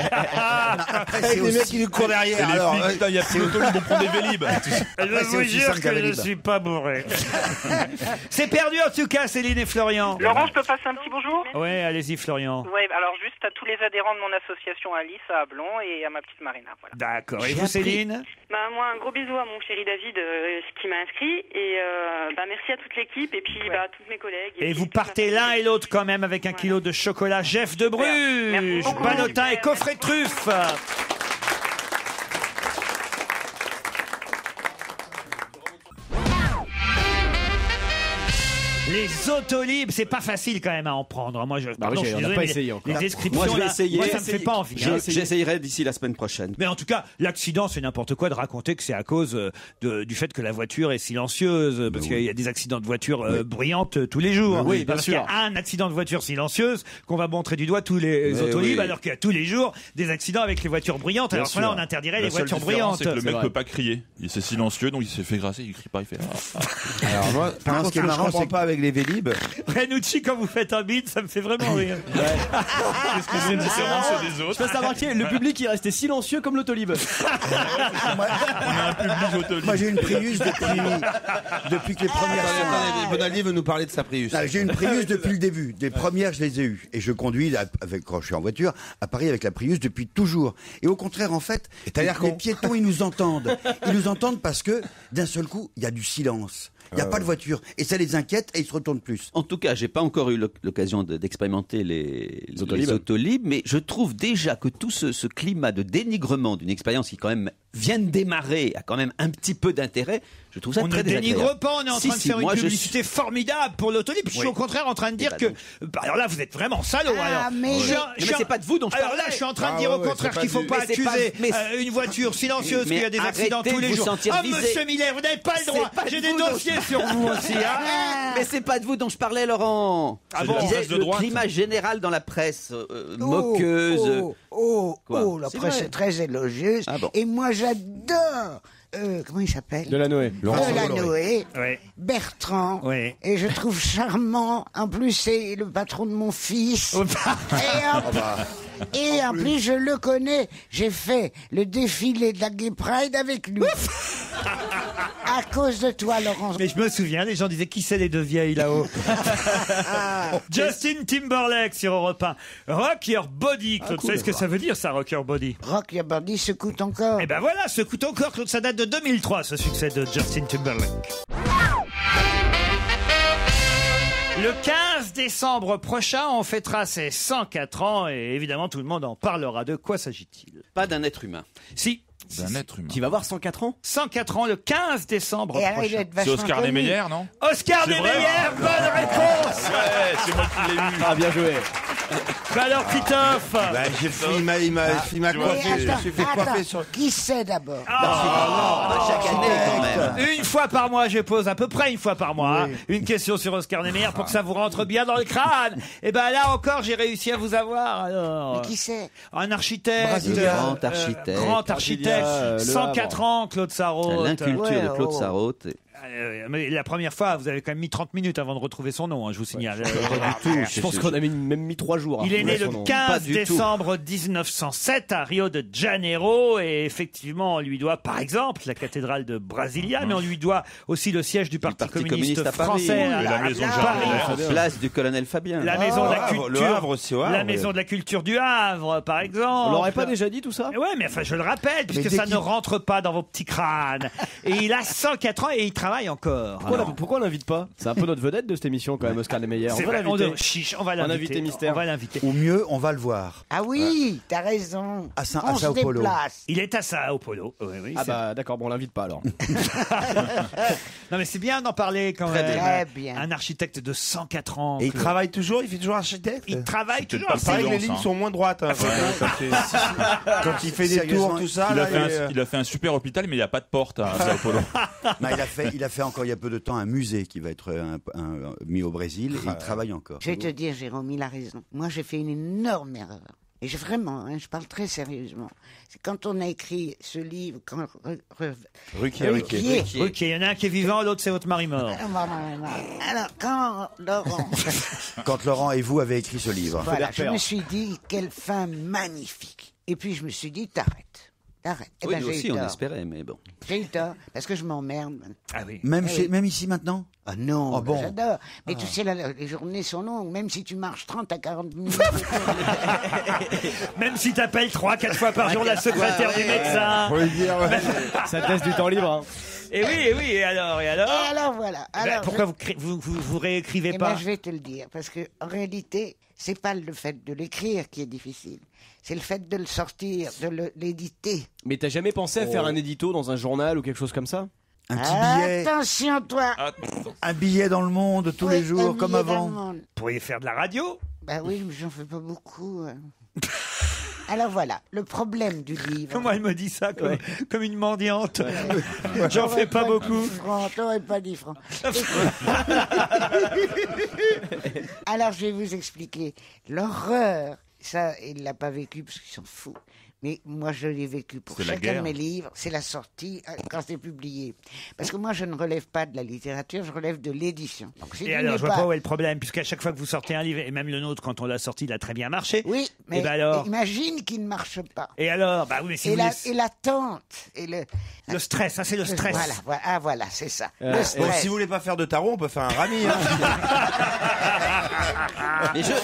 Après, Avec c'est des aussi- mecs qui lui courent Et derrière. les Alors, flics, euh, putain, il y a plus d'Autolib, on prend des Vélib. Après, c'est aussi simple qu'un Vélib. pas bourré. C'est perdu en tout cas, Céline et Florian. Laurent, je peux passer un petit bonjour? Ouais, allez-y, Florian. Ouais, alors juste à tous les adhérents de mon association Alice à Ablon et à ma petite Marina. Voilà. D'accord. Et vous, Céline? Bah, moi, un gros bisou à mon chéri David euh, qui m'a inscrit. Et euh, bah, merci à toute l'équipe et puis bah, à tous mes collègues. Et puis vous toute ma partez famille. l'un et l'autre quand même avec un kilo de chocolat Jeff de Merci Bruges, beaucoup. Banotin et coffret de truffes. Les Autolib, c'est pas facile quand même à en prendre. Moi, je, pardon, oui, je suis on n'a désolé, pas mais essayé les, encore. les descriptions, Moi, je vais là, essayer. moi, ça me fait pas envie. Je- hein. J'essayerai d'ici la semaine prochaine. Mais en tout cas, l'accident, c'est n'importe quoi de raconter que c'est à cause euh, de, du fait que la voiture est silencieuse, parce qu'il y a des accidents de voiture euh, bruyantes euh, tous les jours. Oui, bien parce qu'il y sûr. a un accident de voiture silencieuse qu'on va montrer du doigt tous les Mais Autolib, oui. alors qu'il y a tous les jours des accidents avec les voitures bruyantes. Bien Alors que là, sûr. on interdirait La les seule voitures différence, bruyantes. c'est que le C'est mec vrai. peut pas crier. Il c'est silencieux, donc il s'est fait grasser, il crie pas, il fait. Ah. Alors moi, par Non, contre, ce qui est ce que je marrant, comprends c'est pas avec les Vélib. Renucci, quand vous faites un bide, ça me fait vraiment rire. Qu'est-ce que c'est une différence des Je autres? sais pas si t'as remarqué, le public il restait silencieux comme l'Autolib. On a un public Autolib. Moi, j'ai une Prius depuis, depuis que les premières sont là. Attendez, Bonaldi veut nous parler de sa Prius. Ah, j'ai une Prius depuis le début. Des premières, je les ai eues. Et je conduis, à- avec, quand je suis en voiture, à Paris avec la Prius depuis toujours. Et au contraire, en fait, t'as l'air les con. piétons, ils nous entendent. Ils nous entendent parce que, d'un seul coup, il y a du silence. Il n'y a pas de voiture. Et ça les inquiète et ils se retournent plus. En tout cas, j'ai pas encore eu l'oc- l'occasion de- d'expérimenter les, les Autolib. Autolib, mais je trouve déjà que tout ce, ce climat de dénigrement d'une expérience qui quand même vient de démarrer a quand même un petit peu d'intérêt. Je trouve ça On très ne dénigre désagréable. pas, on est en Si, train de si, faire moi, une je publicité formidable pour l'Autolib. Je suis Oui. au contraire en train de dire bah que. donc. Bah, alors là, vous êtes vraiment salaud. Ah, alors. mais- Je suis un- Non, je mais suis un- c'est pas de vous dont je Alors parlais. là, je suis en train de Ah dire ouais, au ouais, contraire c'est qu'il pas ne faut du- pas Mais c'est pas- accuser mais- euh, une voiture silencieuse, Mais qu'il y a des accidents arrêtez tous de les vous jours. sentir Ah, visé. monsieur Miller, vous n'avez pas le C'est droit. pas de J'ai des vous dont dossiers je- sur vous aussi. Hein. Mais c'est pas de vous dont je parlais, Laurent. Ah Je bon, disais presse de le droite. climat général dans la presse euh, Oh, moqueuse. Oh, oh, Quoi oh, la C'est presse vrai. est très élogieuse. Ah bon. Et moi, j'adore. Euh, comment il s'appelle De la Noé. Delanoë, Ouais. Bertrand. Ouais. Et je trouve charmant. En plus, c'est le patron de mon fils. Oh, Et en, et en plus, je le connais. J'ai fait le défilé de la Gay Pride avec lui. À cause de toi, Laurent. Mais je me souviens, les gens disaient qui c'est les deux vieilles là-haut. Justin Timberlake sur Europe un. Rock Your Body. Claude, vous savez ce que ça veut dire ça, Rock Your Body? Rock Your Body secoue ton corps. Eh ben voilà, ce coûte encore, Claude, ça date de deux mille trois, ce succès de Justin Timberlake. Le quinze décembre prochain, on fêtera ses cent quatre ans et évidemment tout le monde en parlera. De quoi s'agit-il? Pas d'un être humain. Si. D'un être humain. Qui va avoir cent quatre ans cent quatre ans, le quinze décembre Et alors, il prochain. doit être vachement C'est Oscar connu. Niemeyer, non? Oscar C'est vrai Niemeyer, bonne réponse. Ouais, c'est moi qui l'ai eu. Ah, bien joué. Bah alors, Titoff. Bah, j'ai fait, il m'a, il m'a, il m'a tu vois, coiffé, Mais je me attends, suis fait attends, coiffer sur. qui c'est d'abord Ah, chaque année, quand même. Une fois par mois, je pose à peu près une fois par mois hein, une question sur Oscar Niemeyer pour que ça vous rentre bien dans le crâne. Et ben là encore, j'ai réussi à vous avoir. Alors, Mais qui c'est un architecte, Brésilien. euh, Grand architecte. grand architecte, Brésilien, euh, Le cent quatre Havre. ans, Claude Sarraute. L'inculture Ouais, de Claude oh. Sarraute. Euh, mais la première fois, vous avez quand même mis trente minutes avant de retrouver son nom, hein, je vous signale. Euh, Je pense qu'on a mis- même mis trois jours. à Il est né retrouver le son nom. Pas quinze du tout. décembre mille neuf cent sept à Rio de Janeiro et effectivement on lui doit par exemple la cathédrale de Brasilia, mais on lui doit aussi le siège du Parti, Parti communiste, communiste à Paris. français Oui, à, Et la à maison Paris. Jardin. Place du colonel Fabien. La maison de la Havre, culture, le Havre aussi, au Havre, la maison oui. de la culture du Havre, par exemple. On l'aurait pas déjà dit tout ça? Ouais, mais enfin, je le rappelle, puisque dès ça qu'il- ne rentre pas dans vos petits crânes. Et il a cent quatre ans et il travaille encore. Pourquoi, Alors, on- pourquoi on l'invite pas? C'est un peu notre vedette de cette émission quand même, Oscar Niemeyer. On c'est va vrai, on, l'inviter. de- chiche, on va Un l'inviter. invité mystère. On va l'inviter. Ou mieux, on va le voir. Ah oui, t'as raison. À Saint- On à se Sao Paulo. déplace. Il est à Sao Paulo. Oui, oui, Ah c'est- bah d'accord, bon on l'invite pas alors. Non, mais c'est bien d'en parler quand Très même. bien. Très bien. Un architecte de cent quatre ans. Et il Claude. travaille toujours, il fait toujours architecte. Il travaille C'est peut-être toujours. pas C'est- Pareil que les Prudence, lignes hein. sont moins droites. hein, quand, quand- quand il fait des Sérieusement, tours, tout ça. Il là, a, fait il un, est- il a fait un super hôpital, mais il n'y a pas de porte à Sao Paulo. Non, il, a fait, il a fait encore il y a peu de temps un musée qui va être un- un- mis au Brésil et il travaille encore. Je vais te dire, Jérôme, il a raison. Moi, j'ai fait une énorme erreur. Et j'ai vraiment, hein, je parle très sérieusement. C'est quand on a écrit ce livre, quand... re- re- Ruquier, Ruquier. Ruquier. Ok, il y en a un qui est vivant, l'autre c'est votre mari mort. Alors, quand Laurent, Quand Laurent et vous avez écrit ce livre. voilà, je repères. me suis dit, quelle fin magnifique. Et puis, je me suis dit, t'arrêtes. T'arrêtes. Eh Oui, ben, nous j'ai aussi eu on tort. espérait, mais bon. J'ai eu tort, parce que je m'emmerde. Ah oui. Même, Eh chez, oui. même ici maintenant. Ah non, Ah ben, bon j'adore. Mais tu sais, la- les journées sont longues, même si tu marches trente à quarante minutes. Même si t'appelles trois, quatre fois par jour la secrétaire du médecin. Faut le dire, ouais. Ça te laisse du temps libre. Hein. Et oui, et oui, et alors, et alors Et alors, voilà. Ben, Alors, pourquoi je- vous, cré- vous, vous, vous réécrivez Eh pas ben, je vais te le dire, parce que en réalité, c'est pas le fait de l'écrire qui est difficile, c'est le fait de le sortir, de le- l'éditer. Mais t'as jamais pensé à Oh. faire un édito dans un journal ou quelque chose comme ça? Un petit billet, Attention, toi. un billet dans le monde tous Oui, les un jours, comme billet dans avant. le monde. Vous pourriez faire de la radio. Bah oui, mais j'en fais pas beaucoup. hein. Alors voilà, le problème du livre. Comment elle me dit ça comme, comme une mendiante J'en fais pas beaucoup. Franc, t'aurais pas dit franc. Alors je vais vous expliquer. L'horreur, ça, il l'a pas vécu parce qu'il s'en fout. Mais moi, je l'ai vécu pour C'est la chacun de guerre. mes livres. C'est la sortie euh, quand c'est publié. Parce que moi, je ne relève pas de la littérature, je relève de l'édition. Donc, si Et tu alors, n'es je vois pas où est le problème, puisqu'à chaque fois que vous sortez un livre, et même le nôtre, quand on l'a sorti, il a très bien marché. Oui, mais, Et ben alors mais imagine qu'il ne marche pas. Et alors Bah oui, mais si et, vous la- laissez- et l'attente. Et le, Le stress, ça c'est le stress. Voilà, voilà, ah, voilà, c'est ça. Euh, le Bon, stress. si vous voulez pas faire de tarot, on peut faire un rami. Hein. Mais je,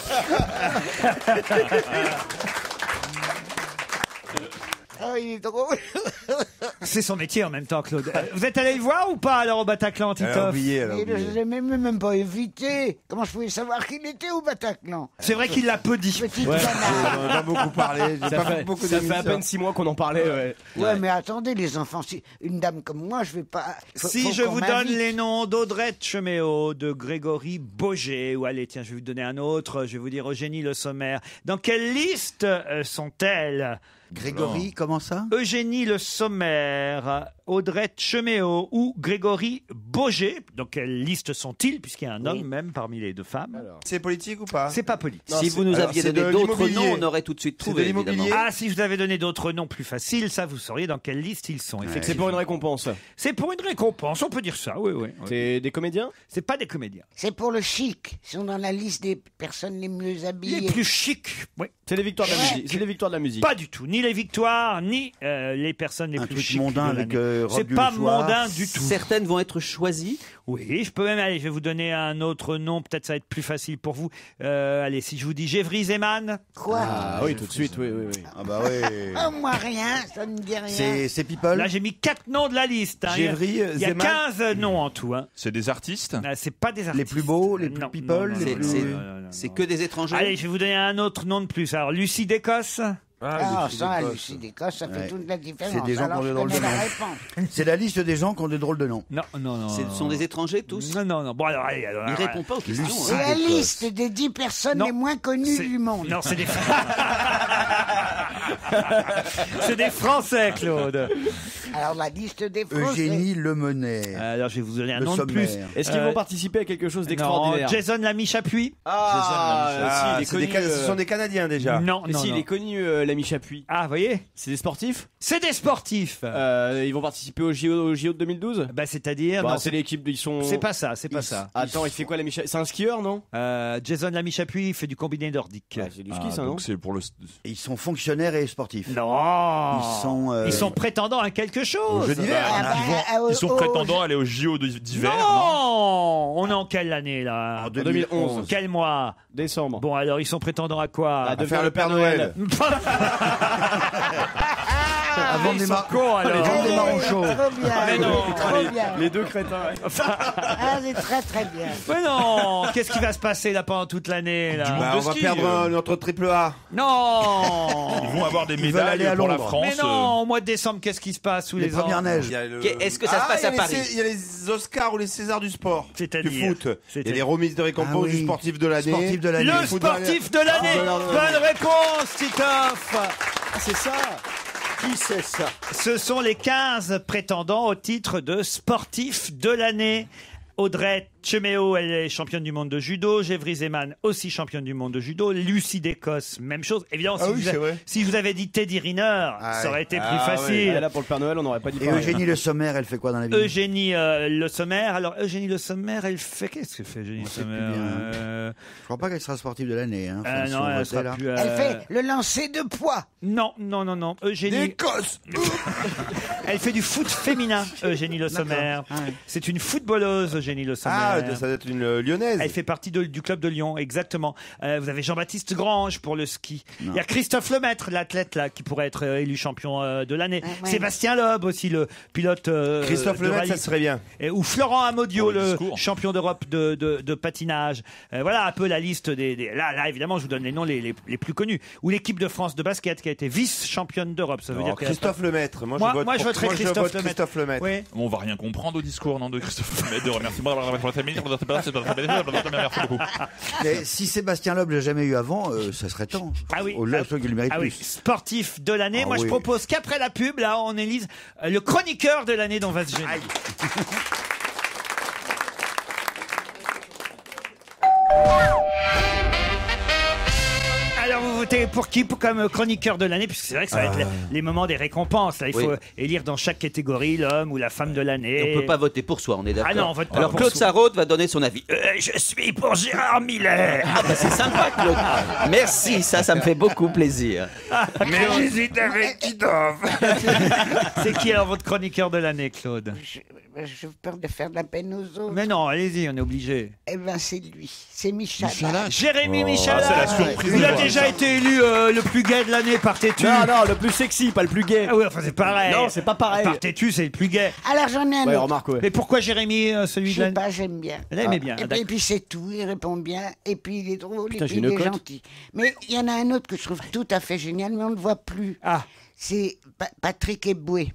Oh, il est drôle. C'est son métier en même temps, Claude. Euh, Vous êtes allé le voir ou pas alors au Bataclan, Elle a Titoff oublié, elle a Mais oublié. je l'ai même, même pas invité. Comment je pouvais savoir qu'il était au Bataclan? C'est vrai qu'il l'a peu dit. Petite Ouais. canard. On a pas beaucoup parlé. J'ai Ça pas fait, fait beaucoup ça fait à d'émissions. peine six mois qu'on en parlait. Ouais. Ouais, mais attendez, les enfants, si une dame comme moi, je vais pas. faut- Si faut je qu'on vous donne m'invite. les noms d'Audrey Cheméo, de Grégory Boger, ou allez, tiens, je vais vous donner un autre, je vais vous dire Eugénie Le Sommer. Dans quelle liste euh, sont-elles Grégory, comment ça Eugénie Le Sommer, Audrey Cheméo ou Grégory Boger. Dans quelle liste sont-ils, puisqu'il y a un homme même parmi les deux femmes? C'est politique ou pas? C'est pas politique. Non, si c'est- vous nous alors, aviez c'est donné de d'autres l'immobilier. noms, on aurait tout de suite C'est de trouvé, l'immobilier. évidemment. Ah, si je vous avais donné d'autres noms plus faciles, ça, vous sauriez dans quelle liste ils sont, effectivement. C'est pour une récompense. C'est pour une récompense, on peut dire ça, oui, oui. oui. C'est des comédiens? C'est pas des comédiens. C'est pour le chic. Ils sont dans la liste des personnes les mieux habillées. Les plus chics, oui. C'est les victoires de la Ouais. musique. C'est les victoires de la musique. Pas du tout. Ni les victoires, ni euh, les personnes les Un plus truc chics. mondain de avec, l'année. euh, robe C'est du pas soir. mondain du tout. Certaines vont être choisies. Oui, je peux même aller. Je vais vous donner un autre nom. Peut-être ça va être plus facile pour vous. Euh, allez, si je vous dis Gévry Zeman. Quoi? Ah oui, tout de suite, oui, oui, oui. Ah bah oui. Oh, moi, rien, ça ne me dit rien. C'est c'est People. Là, j'ai mis quatre noms de la liste. hein. Il y a- Gévry, Il y a Zeman. quinze noms en tout. Hein. C'est des artistes. Ah, c'est pas des artistes. Les plus beaux, les plus Non, people, non, non, les C'est non, plus- c'est- non, non, non, c'est non. que des étrangers. Allez, je vais vous donner un autre nom de plus. Alors, Lucie d'Écosse. Ah, Lucie ça, d'Écosse. Lucie d'Écosse, ça fait Ouais. toute la différence. C'est des gens qui Alors, ont des je drôles de connais noms. la réponse. C'est la liste des gens qui ont des drôles de noms. Non, non, non. Ce sont des étrangers tous. Non, non, non. Bon, alors, allez, alors, Il alors, répond pas aux questions. Lucie. C'est hein. la d'Écosse. liste des dix personnes Non. les moins connues C'est- du monde. Non, c'est des. C'est des Français, Claude. Alors, la liste des Français. Eugénie Lemonnet. Alors, je vais vous donner un Le nom de plus. sommaire. Est-ce qu'ils Euh, vont participer à quelque chose Non, d'extraordinaire? Jason Lamy Chapuis. Ah, Ah, si, il est c'est des connu. Can- euh, Ce sont des Canadiens déjà. Non, mais non, si, non. il est connu, euh, l'ami Chapuis. Ah, vous voyez, C'est des sportifs. c'est des sportifs. Euh, ils vont participer au J O, au J O de deux mille douze. Bah, c'est-à-dire, Bah, non, c'est c'est l'équipe. de- Ils sont. c'est pas ça, c'est pas ils- ça. Attends, il fait quoi l'ami Chapuis? C'est un skieur, non? Euh, Jason Lamy Chapuis, il fait du combiné nordique. Ah, c'est du ski, Ah, ça, non? donc c'est pour le. Et ils sont fonctionnaires et sportifs. Non. Ils sont, euh, Ils sont prétendants à quelque chose. Au jeu d'hiver. Ah, bah, ah, Ils sont oh, prétendants à aller au J O de- d'hiver. Non, Non. on est en quelle année là En deux mille onze. Quel mois? Décembre. Bon, alors ils sont prétendants à quoi? À À faire le Père Noël. Avant Ils des sont mar- cons, alors. Avant des marrons oh, chauds. trop bien. Mais non. trop les, bien. les deux crétins. ouais. Ah, c'est très très bien. Mais non. Qu'est-ce qui va se passer là pendant toute l'année là? Bah, de on va ski, perdre euh. un- notre triple A. Non. Ils vont avoir des Ils veulent aller médailles à pour la Londres. France. Mais non, au mois de décembre, qu'est-ce qui se passe sous Les les, premières ans neiges. Il y a le- Est-ce que ça se Ah, passe il y a à les Paris? Cé- Il y a les Oscars ou les Césars du sport. Du C'est-à-dire foot. Il y a C'est-à-dire les remises de récompense Ah oui. du sportif de l'année. Sportif de l'année. Le football- sportif de l'année. Ah, non, non, non, Bonne réponse, Titoff. Ah, c'est ça. Qui c'est ça? Ce sont les quinze prétendants au titre de sportif de l'année. Audrey Cheméo, elle est championne du monde de judo. Gévry Zeman, aussi championne du monde de judo. Lucie d'Écosse, même chose. Évidemment, Ah si, oui, vous a- c'est vrai. si je vous avais dit Teddy Riner, Ah ça aurait ouais. été Ah plus ouais. facile. Et là, pour le Père Noël, on n'aurait pas dit Et pareil. Eugénie Le Sommer, elle fait quoi dans la vie? Eugénie euh, Le Sommer. Alors, Eugénie Le Sommer, elle fait. Qu'est-ce que fait Eugénie Le On sait plus Sommer bien. euh, Je crois pas qu'elle sera sportive de l'année. Hein. euh, Enfin, si Non, on elle votait, sera là. plus. euh, Elle fait le lancer de poids. Non, non, non, non. Eugénie. L'Écosse. Elle fait du foot féminin, Eugénie Le Sommer. Ah ouais. C'est une footballeuse, Eugénie Le Sommer. Ah, ça doit être une euh, lyonnaise. Elle fait partie de- du club de Lyon, exactement. Euh, vous avez Jean-Baptiste Grange pour le ski. Il y a Christophe Lemaître, l'athlète là, qui pourrait être euh, élu champion euh, de l'année. Ah, ouais. Sébastien Loeb aussi, le pilote. euh, Christophe de Lemaitre, rallye. ça serait bien. Et- ou Florent Amodiot, Pour le le discours. champion d'Europe de, de, de patinage. Euh, voilà un peu la liste des, des- Là, là, évidemment, je vous donne les noms les, les, les plus connus. Ou l'équipe de France de basket qui a été vice-championne d'Europe. Ça veut Alors, dire qu'elle a Christophe Lemaître. Moi, Moi- je vote moi, je pour- voterais moi, Christophe vote Lemaitre. Christophe Lemaître. Oui. On va rien comprendre au discours non, de Christophe Lemaitre. De remerciements. Merci beaucoup. Mais si Sébastien Loeb l'a jamais eu avant, euh, ça serait temps. Ah oui. Au-delà Ah- de ceux qui le méritent Ah oui, plus. sportif de l'année. Ah Moi, je oui. propose qu'après la pub, là, on élise euh, le chroniqueur de l'année dont va se gêner. Alors, vous votez pour qui pour- comme chroniqueur de l'année? Puisque c'est vrai que ça va être les, les moments des récompenses. Là, il faut Oui. élire dans chaque catégorie l'homme ou la femme de l'année. On peut pas voter pour soi, on est d'accord. Ah non, on vote pas Alors pour Claude soi. Sarraute va donner son avis. Euh, je suis pour Gérard Miller. Ah bah c'est sympa Claude. Merci, ça, ça me fait beaucoup plaisir. Mais j'hésite avec Titoff. C'est qui alors votre chroniqueur de l'année, Claude? Je- J'ai peur de faire de la peine aux autres. Mais non, allez-y, on est obligé. Eh ben, c'est lui. C'est Michalak. Jérémy Oh, Michalak. c'est la surprise Il de a voir déjà ça. été élu euh, le plus gay de l'année par Tétu. Non, non, le plus sexy, pas le plus gay. Ah oui, enfin c'est pareil. Non, c'est pas pareil. Par Tétu, c'est le plus gay. Alors, j'en ai un Ouais, autre. remarque, ouais. Mais pourquoi Jérémy, euh, celui Je de sais l'année? pas, j'aime bien. Elle aimait bien. Et puis, d'accord. et puis c'est tout, il répond bien, et puis il est drôle, Putain, et j'ai puis une il est cote. gentil. Mais il y en a un autre que je trouve tout à fait génial, mais on ne le voit plus. Ah. C'est Pa- Patrick Eboué.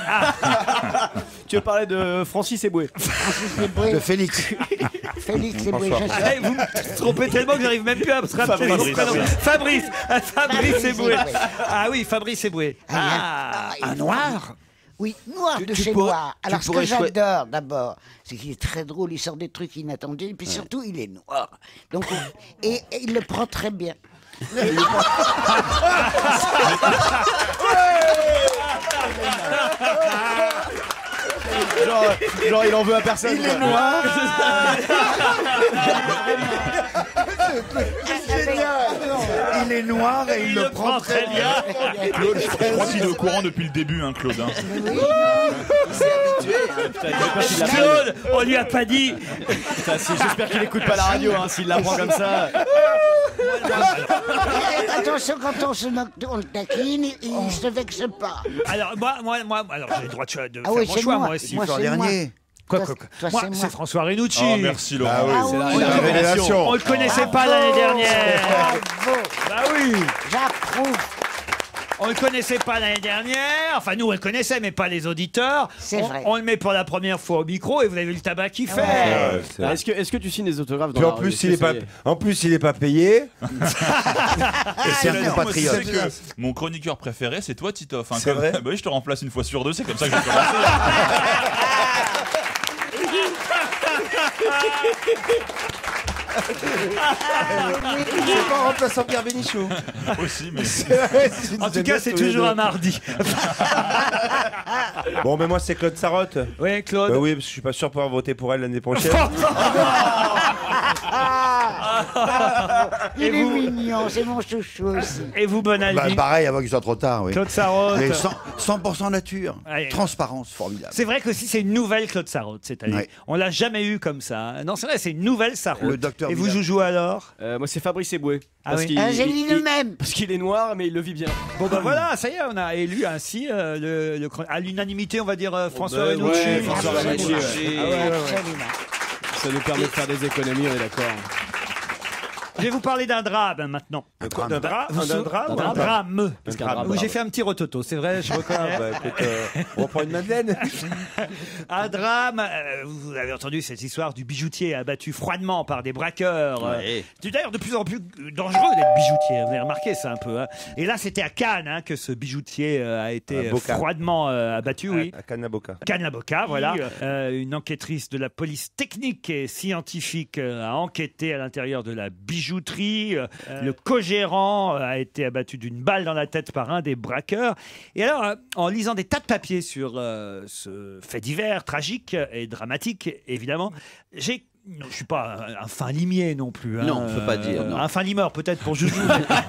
Tu veux parler de Francis Eboué? Francis Eboué, De Félix. Félix Eboué, je sais. Eh, vous me trompez tellement que j'arrive même plus à me rappeler Fabrice. son prénom. Fabrice. Ah, Fabrice Fabrice Eboué. Eboué. Ah oui, Fabrice Eboué. Ah, Ah, il y a- un noir. Oui, noir Tu- de tu chez pourrais- noir. tu Alors, ce que pourrais choi- j'adore d'abord, c'est qu'il est très drôle, il sort des trucs inattendus, et puis surtout, il est noir. Donc, on- et, et il le prend très bien. Genre, genre, il en veut à personne. Il quoi. est noir. Il est noir et il, le prend très bien. Claude, je crois qu'il est au courant depuis le début, hein, Claude. hein. Putain, j'espère qu'il l'a pas- Claude, on lui a pas dit. Putain, si- J'espère qu'il écoute pas la radio, hein, s'il la prend comme ça. Et attention, quand on se moque, on le taquine, il, il se vexe pas. Alors moi, moi, moi, alors j'ai le droit de, cho- de Ah faire oui, mon c'est choix, moi. moi aussi. Moi, Fleur c'est Dernier. Quoi, Toi, quoi, quoi. toi, Moi, c'est moi. c'est François Renucci. Oh, merci Laurent. Ah oui, C'est la révélation. On le connaissait pas Bravo. l'année dernière. Bravo, Bah oui. j'approuve. On ne le connaissait pas l'année dernière. Enfin, nous, on le connaissait, mais pas les auditeurs. C'est on, vrai. on le met pour la première fois au micro et vous avez vu le tabac qu'il fait. Ouais, c'est vrai. Est-ce que, est-ce que tu signes des autographes dans Puis en la rue? plus, Est-ce il que est pas, ça y est en plus, il est pas payé. Et c'est un Moi, tu compatriote. sais que mon chroniqueur préféré, c'est toi, Titoff. Hein, C'est comme- vrai Bah oui, je te remplace une fois sur deux, c'est comme ça que j'ai commencé. C'est pas en remplaçant Pierre Bénichou. Aussi, mais. En tout cas, c'est toujours un mardi. Bon, mais moi, c'est Claude Sarotte. Oui, Claude. Bah oui, parce que je suis pas sûr de pouvoir voter pour elle l'année prochaine. Il est mignon, c'est mon chouchou aussi. Et vous, Bonaldi? Bah, pareil, avant qu'il soit trop tard, oui. Claude Sarraute. Mais cent- cent pour cent nature. Allez. Transparence, formidable. C'est vrai que aussi c'est une nouvelle Claude Sarraute cette année. Ouais. On l'a jamais eu comme ça. Non, c'est vrai, c'est une nouvelle Sarraute. Le docteur Et vous, Vidal. Joujou, alors? Euh, Moi, c'est Fabrice Eboué. Ah Parce oui. qu'il- Ah, j'ai il- dit il- le même. Parce qu'il est noir, mais il le vit bien. Bon ben voilà, ça y est, on a élu ainsi euh, le, le chron- à l'unanimité, on va dire euh, François bah, Renucci. ouais, François Absolument. Renucci, ouais. Ah ouais, ouais, ouais. Absolument. Ça nous permet de faire des économies, on est d'accord. Je vais vous parler d'un drame maintenant. Un drame. D'un dra- Vous un- d'un sou- drame ou Un un drame. Qu'est-ce qu'un drame? Oui, j'ai fait un petit rototo, c'est vrai, je reconnais. Ah, bah, écoute, euh, on reprend une Madeleine. Un drame, euh, vous avez entendu cette histoire du bijoutier abattu froidement par des braqueurs. euh, Ouais. C'est d'ailleurs de plus en plus dangereux d'être bijoutier, vous avez remarqué ça un peu. Hein. Et là, c'était à Cannes hein, que ce bijoutier euh, a été À euh, Boca. froidement euh, abattu, oui. À Canaboca. Cannes-la-Boca, voilà. Euh, une enquêtrice de la police technique et scientifique euh, a enquêté à l'intérieur de la bijouterie. Euh, le co-gérant euh, a été abattu d'une balle dans la tête par un des braqueurs. Et alors, euh, en lisant des tas de papiers sur euh, ce fait divers, tragique et dramatique, évidemment, j'ai... Non, je suis pas un, un fin limier non plus. hein. Non, on peut pas dire, non. Un fin limeur peut-être pour Joujou.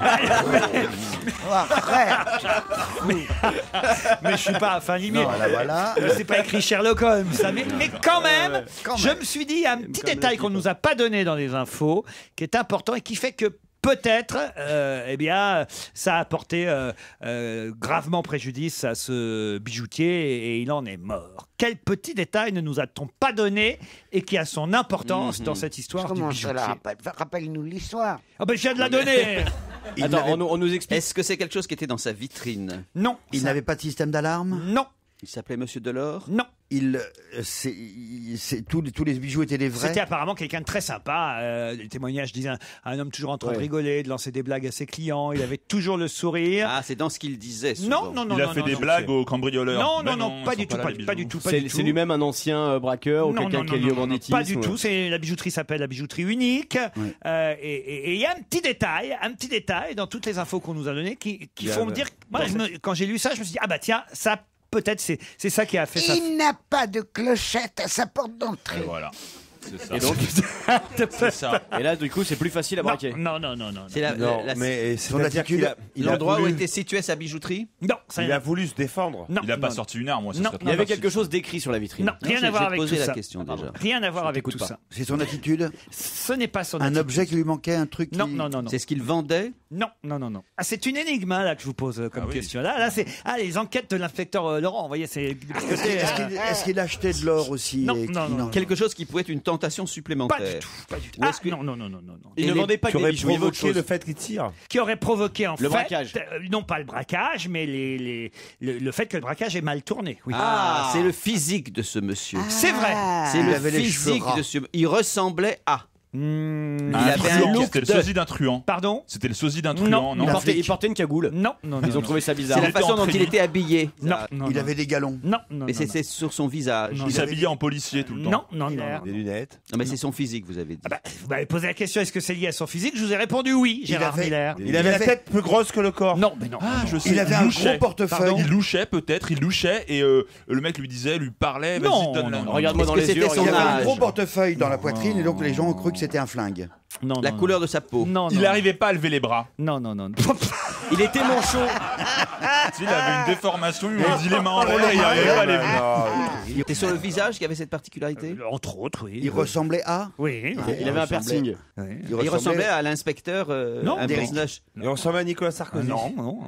Oh, arrête. mais, mais je suis pas un fin limier. Non, là, voilà. Euh, C'est pas écrit Sherlock Holmes, ça. Mais, mais quand même, quand je même. me suis dit, il y a un petit détail qu'on nous a pas donné dans les infos, qui est important et qui fait que peut-être, euh, eh bien, ça a apporté euh, euh, gravement préjudice à ce bijoutier et, et il en est mort. Quel petit détail ne nous a-t-on pas donné et qui a son importance Mhm. dans cette histoire du Comment bijoutier? cela rappelle Rappelle-nous l'histoire. Ah ben, je viens de la donner. Il Attends, n'avait- on, nous- on nous explique. Est-ce que c'est quelque chose qui était dans sa vitrine? Non. il ça- n'avait pas de système d'alarme. Non. Il s'appelait Monsieur Delors? Non. Il, euh, c'est, il- c'est- tous, les, tous les bijoux étaient des vrais. C'était apparemment quelqu'un de très sympa. Euh, les témoignages disaient un, un homme toujours en train de Ouais. rigoler, de lancer des blagues à ses clients. Il avait toujours le sourire. Ah, c'est dans ce qu'il disait. souvent. non, non, non, Il a non, fait non, des non. blagues aux cambrioleurs. Non, Mais non, non, pas ils du sont tout, là, pas, les pas du bijoux. tout, pas C'est du tout. c'est lui-même un ancien euh, braqueur ou Non, quelqu'un non, qui est non, lié au non, non, banditisme pas du ou- tout. C'est la bijouterie s'appelle la bijouterie unique. Ouais. Euh, et et- et il y a un petit détail, un petit détail dans toutes les infos qu'on nous a données qui, qui Il y a font un- me dire. Moi, je me- quand j'ai lu ça, je me suis dit ah bah tiens, ça peut-être c'est c'est ça qui a fait ça. Il n'a pas de clochette à sa porte d'entrée. Et voilà. C'est ça. Et donc, c'est ça. et là, du coup, c'est plus facile à Non, braquer. non, non, non, non. C'est la- Non, la- mais Son c'est-à-dire qu'il a, attitude, il a l'endroit où voulu- était située sa bijouterie? Non, ça il a voulu se défendre. non, Il a pas non, sorti une arme, moi. ça Non. serait Il y avait trop quelque chose d'écrit sur la vitrine. non, rien j'ai- à voir j'ai avec posé tout la ça. question déjà. Rien à voir avec t'écoute tout pas. ça. C'est son attitude. Ce n'est pas son Un attitude. objet qui lui manquait, un truc. Non, qui- non, non, non. C'est ce qu'il vendait? Non, non, non, non. Ah, c'est une énigme hein, là que je vous pose euh, comme Ah oui. question. Là, là, c'est ah les enquêtes de l'inspecteur euh, Laurent. Vous voyez, c'est. Est-ce qu'il, est-ce qu'il- est-ce qu'il achetait de l'or aussi Non, et non, qui- non. Quelque chose qui pouvait être une tentation supplémentaire? Pas du tout, pas du tout. Ou Ah, est-ce que- non, non, non, non, non, non. Il Et ne les- vendait pas Qui que des aurait bijoux, il y avait autre provoqué chose. le fait qu'il tire. Qui aurait provoqué en Le fait, braquage. euh, non pas le braquage, mais les, les, le, le fait que le braquage ait mal tourné. Oui. Ah, c'est le physique de ce monsieur. C'est vrai. C'est Il le avait les cheveux physique ras. de ce. Il ressemblait à. Hmm, Il Un avait un truand, look C'était le de- sosie d'un truand. Pardon. C'était le sosie d'un truand, Non, non, Il a portait, flic. il portait une cagoule. Non, non, Ils non, ont trouvé ça bizarre. C'est la était façon dont il entraîné. était habillé. Non, Ça- non, Il non, avait des galons. non, non, Mais non, c'est non. c'est sur son visage. Non, Il il s'habillait en policier tout le temps. Non, non, non, non. Des lunettes. Non, mais c'est son physique, vous avez dit. Ah bah, vous m'avez posé la question, est-ce que c'est lié à son physique? Je vous ai répondu oui, Gérard avait- Miller. Il avait la tête plus grosse que le corps. Non, mais non. Ah, non, je non. sais. Il avait un louchait. gros portefeuille. Il louchait peut-être, il louchait et euh, le mec lui disait, lui parlait, vas-y, Non, donne la non, non. Regarde-moi Est-ce dans que les c'était yeux. son Il regarde- avait un âge. gros portefeuille dans la poitrine et donc les gens ont cru que c'était un flingue. Non, La non, couleur de sa peau. Non, Il non. n'arrivait pas à lever les bras. Non, non, non. Il était manchot. Tu sais, il avait une déformation, il dit les mains en l'air, il n'arrivait pas à les lever. C'est sur le visage qu'il y avait cette particularité? Euh, Entre autres, oui. Il ressemblait à. Oui. Ah, Il avait un ressemblait- piercing. oui. Il ressemblait à l'inspecteur, euh, Non, un d'Éric. personnage. Il ressemblait à Nicolas Sarkozy. Non, non. Euh,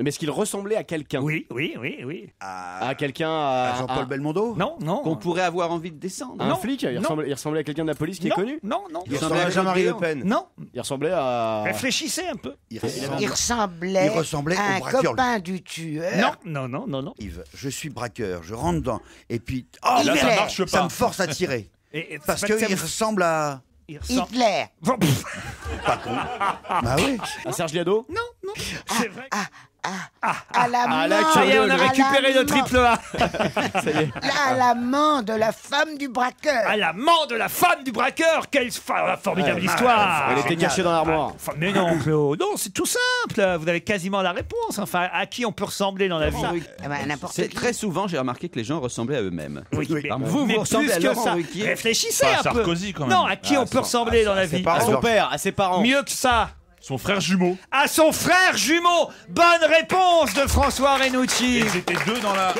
Mais est-ce qu'il ressemblait à quelqu'un? Oui, oui, oui, oui. À, À quelqu'un à, à Jean-Paul à- Belmondo. Non, non. Qu'on pourrait avoir envie de descendre. Un Non, flic il non. ressemblait, il ressemblait à quelqu'un de la police qui non, est connu. Non, non. Il ressemblait à Jean-Marie Le Pen. Non. Il ressemblait à. Réfléchissez un peu. Il Il ressemble- ressemblait, Il ressemblait à au un braqueur. copain du tueur. Non, non, non, non, non. Yves, je suis braqueur, je rentre dedans, et puis oh, Et là, ça Hitler, marche ça pas. me force à tirer. Et- et Parce c'est pas que ça qu'il me- ressemble à. il ressemble- Hitler. Bon, pff, Bah oui. À Serge Liado. non, non. C'est vrai. Ah, ah, à la ah, là, mort. Ça y est, on a à la récupéré le mort. triple A. Ça y est. À l'amant de la femme du braqueur. À l'amant de la femme du braqueur. Quelle fa- formidable Ouais. histoire. Elle était cachée dans l'armoire. Enfin, mais non, Claude, non, c'est tout simple. Vous avez quasiment la réponse. Enfin, à qui on peut ressembler dans la vie? Eh ben, n'importe C'est qui. très souvent, j'ai remarqué que les gens ressemblaient à eux-mêmes. Oui, mais, Par- vous, mais vous ressemblez plus à que Laurent ça. Ruquier. Réfléchissez Pas à un peu. Sarkozy, quand même. Non, à qui Ah, on peut ça- ressembler dans la vie? À son père, à ses parents. Mieux que ça. Son frère jumeau. À son frère jumeau. Bonne réponse de François Renucci. Ils étaient deux dans la.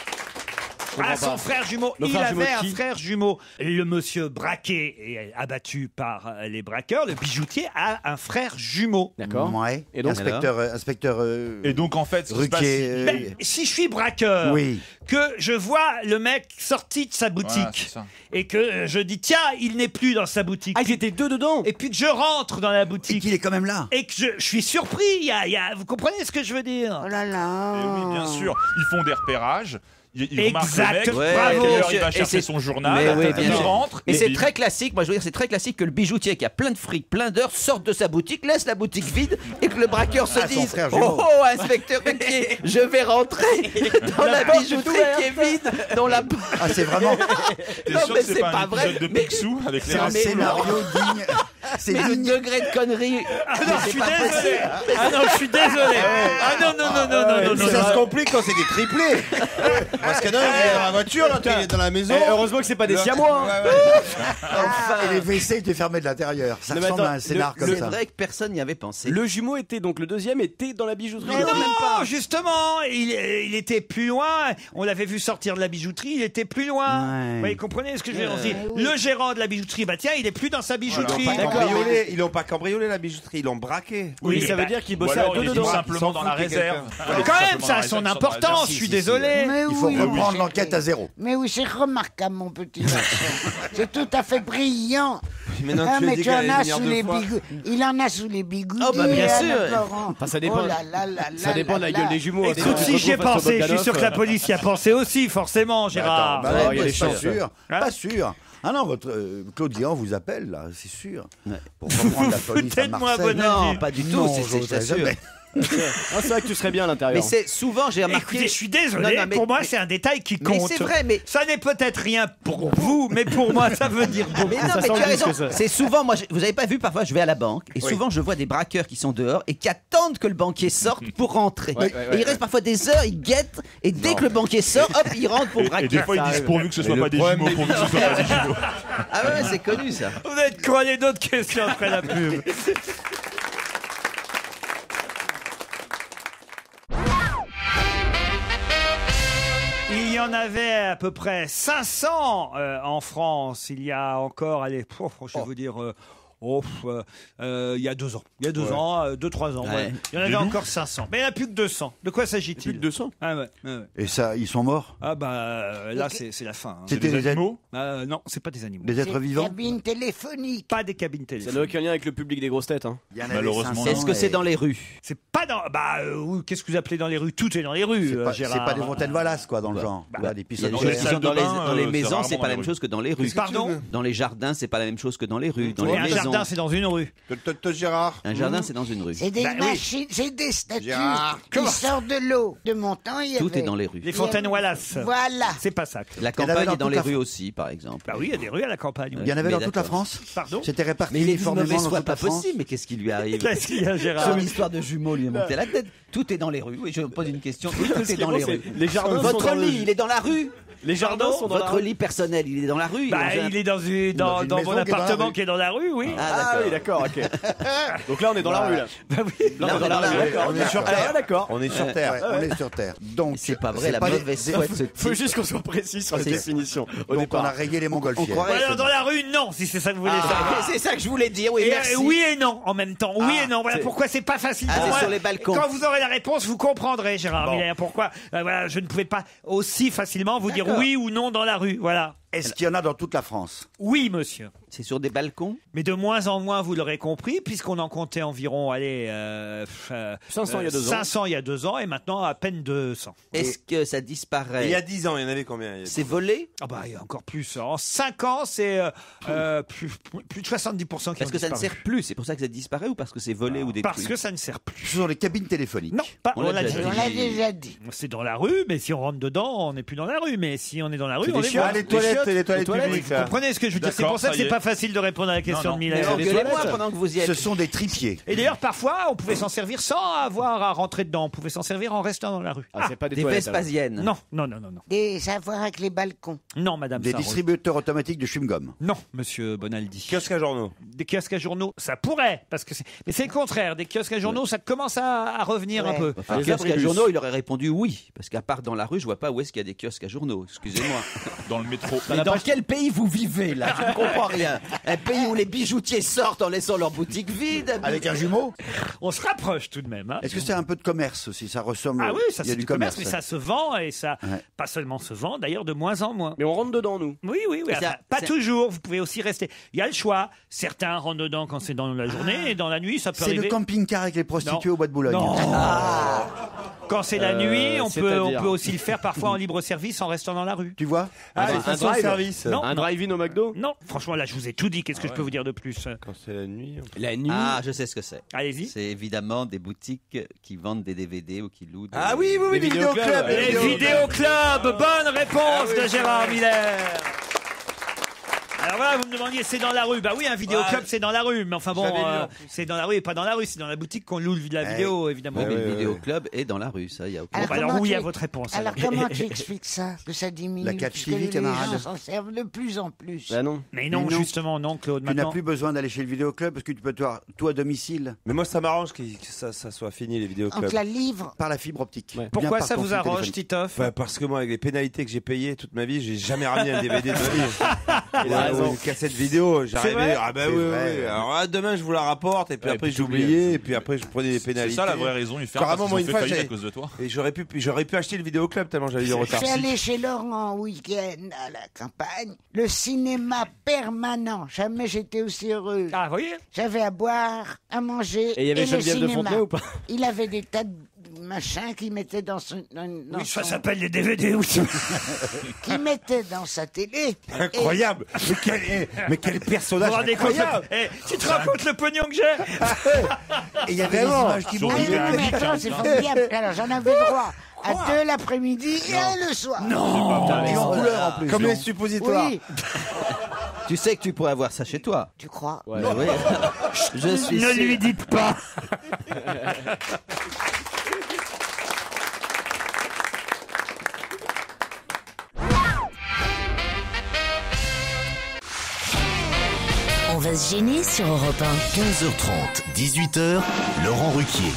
À son frère jumeau. Le Il frère avait jumeau de un qui frère jumeau. Le monsieur braqué et abattu par euh, les braqueurs, le bijoutier, a un frère jumeau. D'accord. Ouais. Et donc, inspecteur, euh, inspecteur. euh, Et donc en fait, ce qui se passe, Ruquier. euh, Ben, si je suis braqueur, Oui. que je vois le mec sorti de sa Voilà, boutique c'est ça. et que euh, je dis tiens, il n'est plus dans sa boutique. Ah, ils étaient deux dedans. Et puis que je rentre dans la Et boutique qu'il est quand même là. et que je, je suis surpris. Il y a- il y a- vous comprenez ce que je veux dire? Oh là là. Et oui, bien sûr, ils font des repérages. Ils, ils remarquent le Exact. mec. Ouais, à quelle bien heure sûr. il va Et chercher c'est- son journal. Mais oui, bien il sûr. rentre. Et c'est il- très classique, moi je veux dire, c'est très classique que le bijoutier qui a plein de fric, plein d'heures, sorte de sa boutique, laisse la boutique vide et que le braqueur se Ah, son dise frère oh, jumeau. oh, inspecteur Ruquier, je vais rentrer dans la, porte est bijouterie qui est vide, dans la. Ah, c'est vraiment. T'es Non, sûr mais que c'est c'est pas, pas un vrai. épisode de Mais- Picsou avec les C'est un mais scénario digne. C'est Mais le digne. degré de connerie. Ah mais non, je c'est suis pas désolé. possible. Ah non, je suis désolé. Ah non, non, non, non, non, non, non. Ça non. se complique quand c'est des triplés. Parce que non, il est dans la voiture, l'autre il est dans la maison. Eh, heureusement que c'est pas des siamois. hein. Ouais, ouais. Enfin, et les W C étaient fermés de l'intérieur. Ça Non, mais ressemble attends, à un scénar le- comme C'est ça. vrai que personne n'y avait pensé. Le jumeau était donc le deuxième était dans la bijouterie. Mais Il était non, même pas. justement, il, il était plus loin. On l'avait vu sortir de la bijouterie, il était plus loin. Ouais. Vous voyez, comprenez ce que je veux dire? On se dit, Euh, oui. le gérant de la bijouterie, bah tiens, il est plus dans sa bijouterie. Ils l'ont pas cambriolé, ils l'ont pas cambriolé la bijouterie, ils l'ont braqué. Oui, Oui, ça bah, veut dire qu'il Ou bossait à alors deux il est dedans. tout simplement S'en dans la fout qu'il y ait réserve. quelqu'un. Il est tout Quand même, simplement ça dans a la son réserve, sur la importance, réserve. je suis désolé. Mais Il faut oui, reprendre oui, l'enquête à zéro. Mais oui, c'est remarquable, mon petit garçon. C'est tout à fait brillant. Maintenant, Ah, tu mais lui dis tu qu'elle en allait as venir sous deux les fois. bigoudis. Il en a sous les bigoudis. Oh, bah, bien Anna sûr. Florent. Enfin, ça dépend. Oh là là là Ça là dépend de la là gueule là. des jumeaux. hein. Écoute, si j'y ai pensé, je suis sûr que la police y a pensé aussi, forcément, Gérard. Bah, Ah, non, il y a pas des chances. sûr. Hein Pas sûr. Ah non, votre euh, Claude Guéant vous appelle là, c'est sûr. Ouais. Pour reprendre la police à Foutez de moi, Marseille. bon Non, avis. pas du tout, Non, c'est- c'est j'oserais sûr. jamais. Ah, c'est vrai que tu serais bien à l'intérieur. Mais c'est souvent, j'ai remarqué. Écoutez, je suis désolé, Non, non, mais- pour moi mais- c'est un détail qui Mais compte. c'est vrai, mais- Ça n'est peut-être rien pour vous, mais pour moi ça veut dire beaucoup. Mais non, Ça mais sent tu le as disque, raison. ça. C'est souvent, moi, je- vous avez pas vu, parfois je vais à la banque et souvent je vois des braqueurs qui sont dehors et qui attendent que le banquier sorte pour rentrer. Ouais, ouais, ouais, et ils restent parfois des heures, ils guettent et dès que le banquier sort, hop, ils rentrent pour Et, et braquer. des fois, ils disent pourvu que ce soit pas des jumeaux, pourvu que ce soit pas des jumeaux. Ah ouais, c'est connu ça. Vous êtes quoi les d'autres questions après la pub? Il y en avait à peu près cinq cents euh, en France. Il y a encore, allez, pouf, je vais vous dire, euh, oh, euh, euh, il y a deux ans. Il y a deux Ouais. ans, euh, deux, trois ans. Ouais. voilà. Il y en avait Des loups encore cinq cents. Mais il n'y en a plus que deux cents. De quoi s'agit-il? Plus de deux cents. Ah ouais, ouais, ouais. Et ça, ils sont morts. Ah bah euh, là c'est c'est la fin. hein. C'était des des, animaux Euh, non, c'est pas des animaux. des êtres C'est vivants. cabine téléphonique. Pas des cabines Ça téléphoniques. n'a aucun lien avec le public des grosses têtes. Hein. Il y en avait Malheureusement, cinq non. Est-ce que c'est et dans les rues? C'est pas dans. Bah euh, oui, qu'est-ce que vous appelez dans les rues? Tout est dans les rues, C'est euh, pas, c'est Gérard. pas des Fontaine-Valas, quoi, dans le Bah, genre. bah, Là, des Il y a piscines. des Dans gens les qui salles sont dans de les, bain, dans les euh, c'est maisons, rarement c'est dans pas la les même rues. chose que dans les rues. Pardon? Dans les jardins, c'est pas la même chose que dans les rues. Dans Et les un maisons. jardin, c'est dans une rue. Te- te- te, Gérard. Un jardin, c'est dans une rue. C'est des Bah oui. machines, c'est des statues Gérard. qui Comment sortent de l'eau. De mon temps, il y Tout avait- est dans les rues. Les fontaines Wallace. Voilà. C'est pas ça. La en avait campagne dans est dans toute les la rues Fran- aussi, par exemple. Bah oui, il y a des rues à la campagne. Il y en avait Mais dans toute la d'accord. France. Pardon? C'était réparti Mais il est d'une uniformément mauvaise dans foi toute la pas France. possible, mais qu'est-ce qui lui arrive? Qu'est-ce qu'il y a, Gérard? Son histoire de jumeaux lui est montée à la tête. Tout est dans les rues. Oui, je me pose une question. Tout Ce est qui est dans bon, les c'est rues. les jardins sont Votre dans le- lit, il est dans la rue. Les jardins sont dans la Votre rue. lit personnel, il est dans la rue. Bah, dans un- il est dans, une, dans, Dans une dans maison mon qui est dans la appartement rue. qui est dans la rue, oui. Ah, Ah oui, d'accord, ok. Donc là, on est dans la rue, là. Bah oui. Là, Là, on est dans la rue, d'accord. On est sur Ah, Terre. d'accord. On est sur Ouais, Terre. on est sur Terre. Donc, C'est pas vrai, la des- mauvaise des- foi de ce Faut type. juste qu'on soit précis sur la C'est- définition. Au Donc, on a départ. rayé les On montgolfières. croirait Alors, que- dans la rue, non, si c'est ça que vous voulez savoir. Ah, c'est ça que je voulais dire, oui, Et, merci. euh, oui et non en même temps. Oui Ah, et non. Voilà c'est- pourquoi c'est pas facile Ah, pour c'est moi. sur les balcons. Quand vous aurez la réponse, vous comprendrez, Gérard Bon. Miller, pourquoi euh, voilà, je ne pouvais pas aussi facilement vous dire D'accord. oui ou non dans la rue. Voilà. Est-ce qu'il y en a dans toute la France? Oui, monsieur. C'est sur des balcons. Mais de moins en moins, vous l'aurez compris, puisqu'on en comptait environ, allez, euh, euh, cinq cents il y a deux ans. cinq cents il y a deux ans, et maintenant à peine deux cents. Est-ce que ça Et disparaît il y a dix ans, il y en avait combien? Il y a- C'est volé. Ah bah, il y a encore plus. En cinq ans, c'est euh, euh, plus, plus de soixante-dix pour cent qui Parce ont que ça ne disparu. sert plus. C'est pour ça que ça disparaît ou parce que c'est volé ou détruit. Parce que ça ne sert plus. Ce sont les cabines téléphoniques. Non, pas, On l'a déjà On l'a déjà dit. C'est dans la rue, mais si on rentre dedans, on n'est plus dans la rue. Mais si on est dans la rue, C'est on des est chiottes. voit. Ah, les toilettes, chiottes, les les toilettes toilettes. publiques, Vous là. comprenez ce que je veux dire? C'est D'accord, pour ça que ça y c'est est. pas facile de répondre à la question Non, de non. Miller. Mais des engueulez-moi toilettes. pendant que vous y êtes. Ce sont des tripiers. Et d'ailleurs, parfois, on pouvait s'en servir sans avoir à rentrer dedans. On pouvait s'en servir en restant dans la rue. Ah, c'est pas des Des toilettes. alors. Vespasiennes. Non, non, non, non, non. Des savoirs avec les balcons. Non, madame Des Sarraute. distributeurs automatiques de chewing-gum. Non, monsieur Bonaldi. Kiosque à journaux. Des kiosques à journaux, ça pourrait, parce que c'est... Mais c'est le contraire. Des kiosques à journaux, ça commence à, à revenir un Ouais. peu. Enfin, Les kiosque à abribus. journaux, il aurait répondu oui. Parce qu'à part dans la rue, je vois pas où est-ce qu'il y a des kiosques à journaux. Excusez-moi. Dans le métro. Mais dans quel pays vous vivez là Je ne comprends rien. Un pays où les bijoutiers sortent en laissant leur boutique vide. Avec un jumeau? On se rapproche tout de même. hein. Est-ce que c'est un peu de commerce aussi? Ça ressemble. Ah oui, ça il y a c'est du du commerce, commerce. mais ça se vend et ça, Ouais. pas seulement se vend, d'ailleurs de moins en moins. Mais on rentre dedans, nous. Oui, oui, oui. Et ça- enfin, pas ça- toujours. Vous pouvez aussi rester. Il y a le choix. Certains rentrent dedans quand c'est dans la journée et dans la nuit, ça peut C'est le arriver. camping-car avec les prostituées Non. au bois de Boulogne. Non. Quand c'est la Euh, nuit, on peut, on c'est-à-dire peut aussi le faire parfois en libre service en restant dans la rue. Tu vois? Ah, les un stations drive. service. Non. Un drive-in au McDo. Non, franchement, là, je vous ai tout dit. Qu'est-ce que je peux vous dire de plus? Quand c'est la nuit. on- La nuit. Ah, je sais ce que c'est. Allez-y. C'est évidemment des boutiques qui vendent des D V D ou qui louent des... Ah oui, oui, oui, Les les vidéoclubs. vidéoclubs. les Les vidéoclubs. vidéoclubs, bonne réponse Ah oui, de Gérard Miller. Alors voilà, vous me demandiez, c'est dans la rue. Bah oui, un vidéoclub, Ah, c'est dans la rue. Mais enfin bon, j'avais lu, euh, en plus. c'est dans la rue et pas dans la rue. C'est dans la boutique qu'on loue la Eh vidéo, évidemment. Oui, mais Ouais, le ouais, vidéoclub est dans la rue, ça, il y a aucun... Bon, bah alors comment oui tu- à votre réponse. Alors alors. comment tu expliques ça? Que ça diminue? La catch puisque T V, les camarade. gens s'en servent de plus en plus. Bah non. Mais non, Mais non. justement, non, Claude. Tu n'as Maintenant, plus besoin d'aller chez le vidéoclub parce que tu peux toi, toi à domicile Mais moi, ça m'arrange que que ça, ça soit fini, les On vidéoclubs. te la livre. par la fibre optique. Ouais. pourquoi Bien par ça ton vous fil arrange, téléphonique. Titoff Bah, parce que moi, avec les pénalités que j'ai payées toute ma vie, j'ai jamais ramené un D V D de ma vie. Il a raison. Une cassette vidéo, j'arrivais. vrai Ah bah C'est oui, oui, vrai. oui. Alors là, demain, je vous la rapporte, et puis Ouais, après, puis j'oubliais, et puis après, je prenais des C'est pénalités. ça la vraie raison, il fait parce Carrément, qu'ils moi, ont une fait fois, faillite à j'ai- cause de toi. Et j'aurais pu, j'aurais pu acheter le vidéoclub tellement j'avais du Je retard. suis allé chez Laurent en week-end à la campagne. Le cinéma permanent. Jamais j'étais aussi heureuse. Ah, vous voyez J'avais à boire, à manger. Et il y avait le Geneviève de cinéma. Fontenay ou pas? Il avait des tas de machins qu'il mettait dans son. Dans, dans Oui, ça son- s'appelle les D V D. Oui. qu'il mettait dans sa télé. Incroyable. Mais quel, eh, mais quel Vous personnage vous rendez compte incroyable. Eh, tu te rends compte le pognon que j'ai? Et il y avait des Vraiment. images qui Sur Ah brillent. les oui, mais Geek, attends, hein, c'est hein. formidable. Alors j'en avais droit à deux l'après-midi et un le soir. Non. Et en couleur en plus. Comme non. les suppositoires. Oui, Tu sais que tu pourrais avoir ça chez toi. tu crois. Ouais. Oui. Je suis Ne sûr. lui dites pas. On va se gêner sur Europe un. quinze heures trente, dix-huit heures, Laurent Ruquier.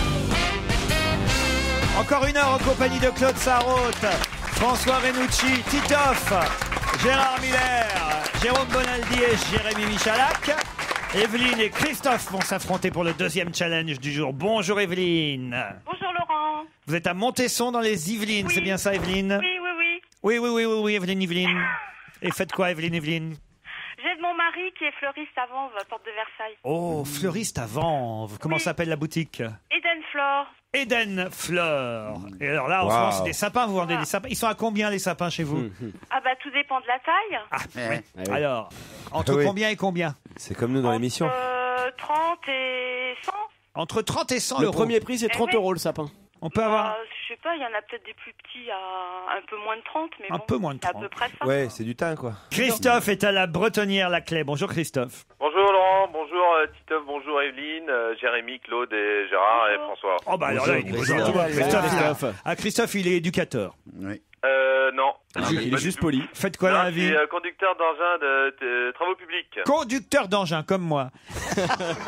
Encore une heure en compagnie de Claude Sarraute, François Renucci, Titoff, Gérard Miller, Jérôme Bonaldi et Jérémy Michalak. Evelyne et Christophe vont s'affronter pour le deuxième challenge du jour. Bonjour Evelyne. Bonjour Laurent. Vous êtes à Montesson dans les Yvelines, Oui. c'est bien ça Evelyne? Oui, oui, oui. Oui, oui, oui, oui, oui, Evelyne, Evelyne. Et faites quoi Evelyne, Evelyne? J'aide mon mari qui est fleuriste à Vanves, porte de Versailles. Oh, fleuriste à Vanves. Comment Oui. s'appelle la boutique? Eden Flore. Eden Fleur. Et alors là, en Wow. ce moment, c'est des sapins, vous vendez des sapins. Ils sont à combien les sapins chez vous? Ah bah tout dépend de la taille. Ah, oui. Ah oui. Alors, entre Ah oui. combien et combien? C'est comme nous dans l'émission. Euh, trente et cent. Entre trente et cent Le euros. premier prix, c'est trente oui. euros le sapin. On peut avoir Euh, je sais pas, il y en a peut-être des plus petits à un peu moins de trente, mais Un bon, peu moins de c'est à trente. peu près ça. Ouais, c'est du thym, quoi. Christophe est à la Bretonnière Laclais. Bonjour Christophe. Bonjour Laurent, bonjour euh, Titoff, bonjour Evelyne, euh, Jérémy, Claude et Gérard et François. Oh bah alors là, il est Bonjour, bonjour. Christophe. Christophe, il a- Christophe. Ah, Christophe, il est éducateur. Oui. Euh, non. Il est Pas juste du poli. Faites quoi Non, dans la je vie? suis euh, conducteur d'engin de, de travaux publics. Conducteur d'engin, comme moi. C'est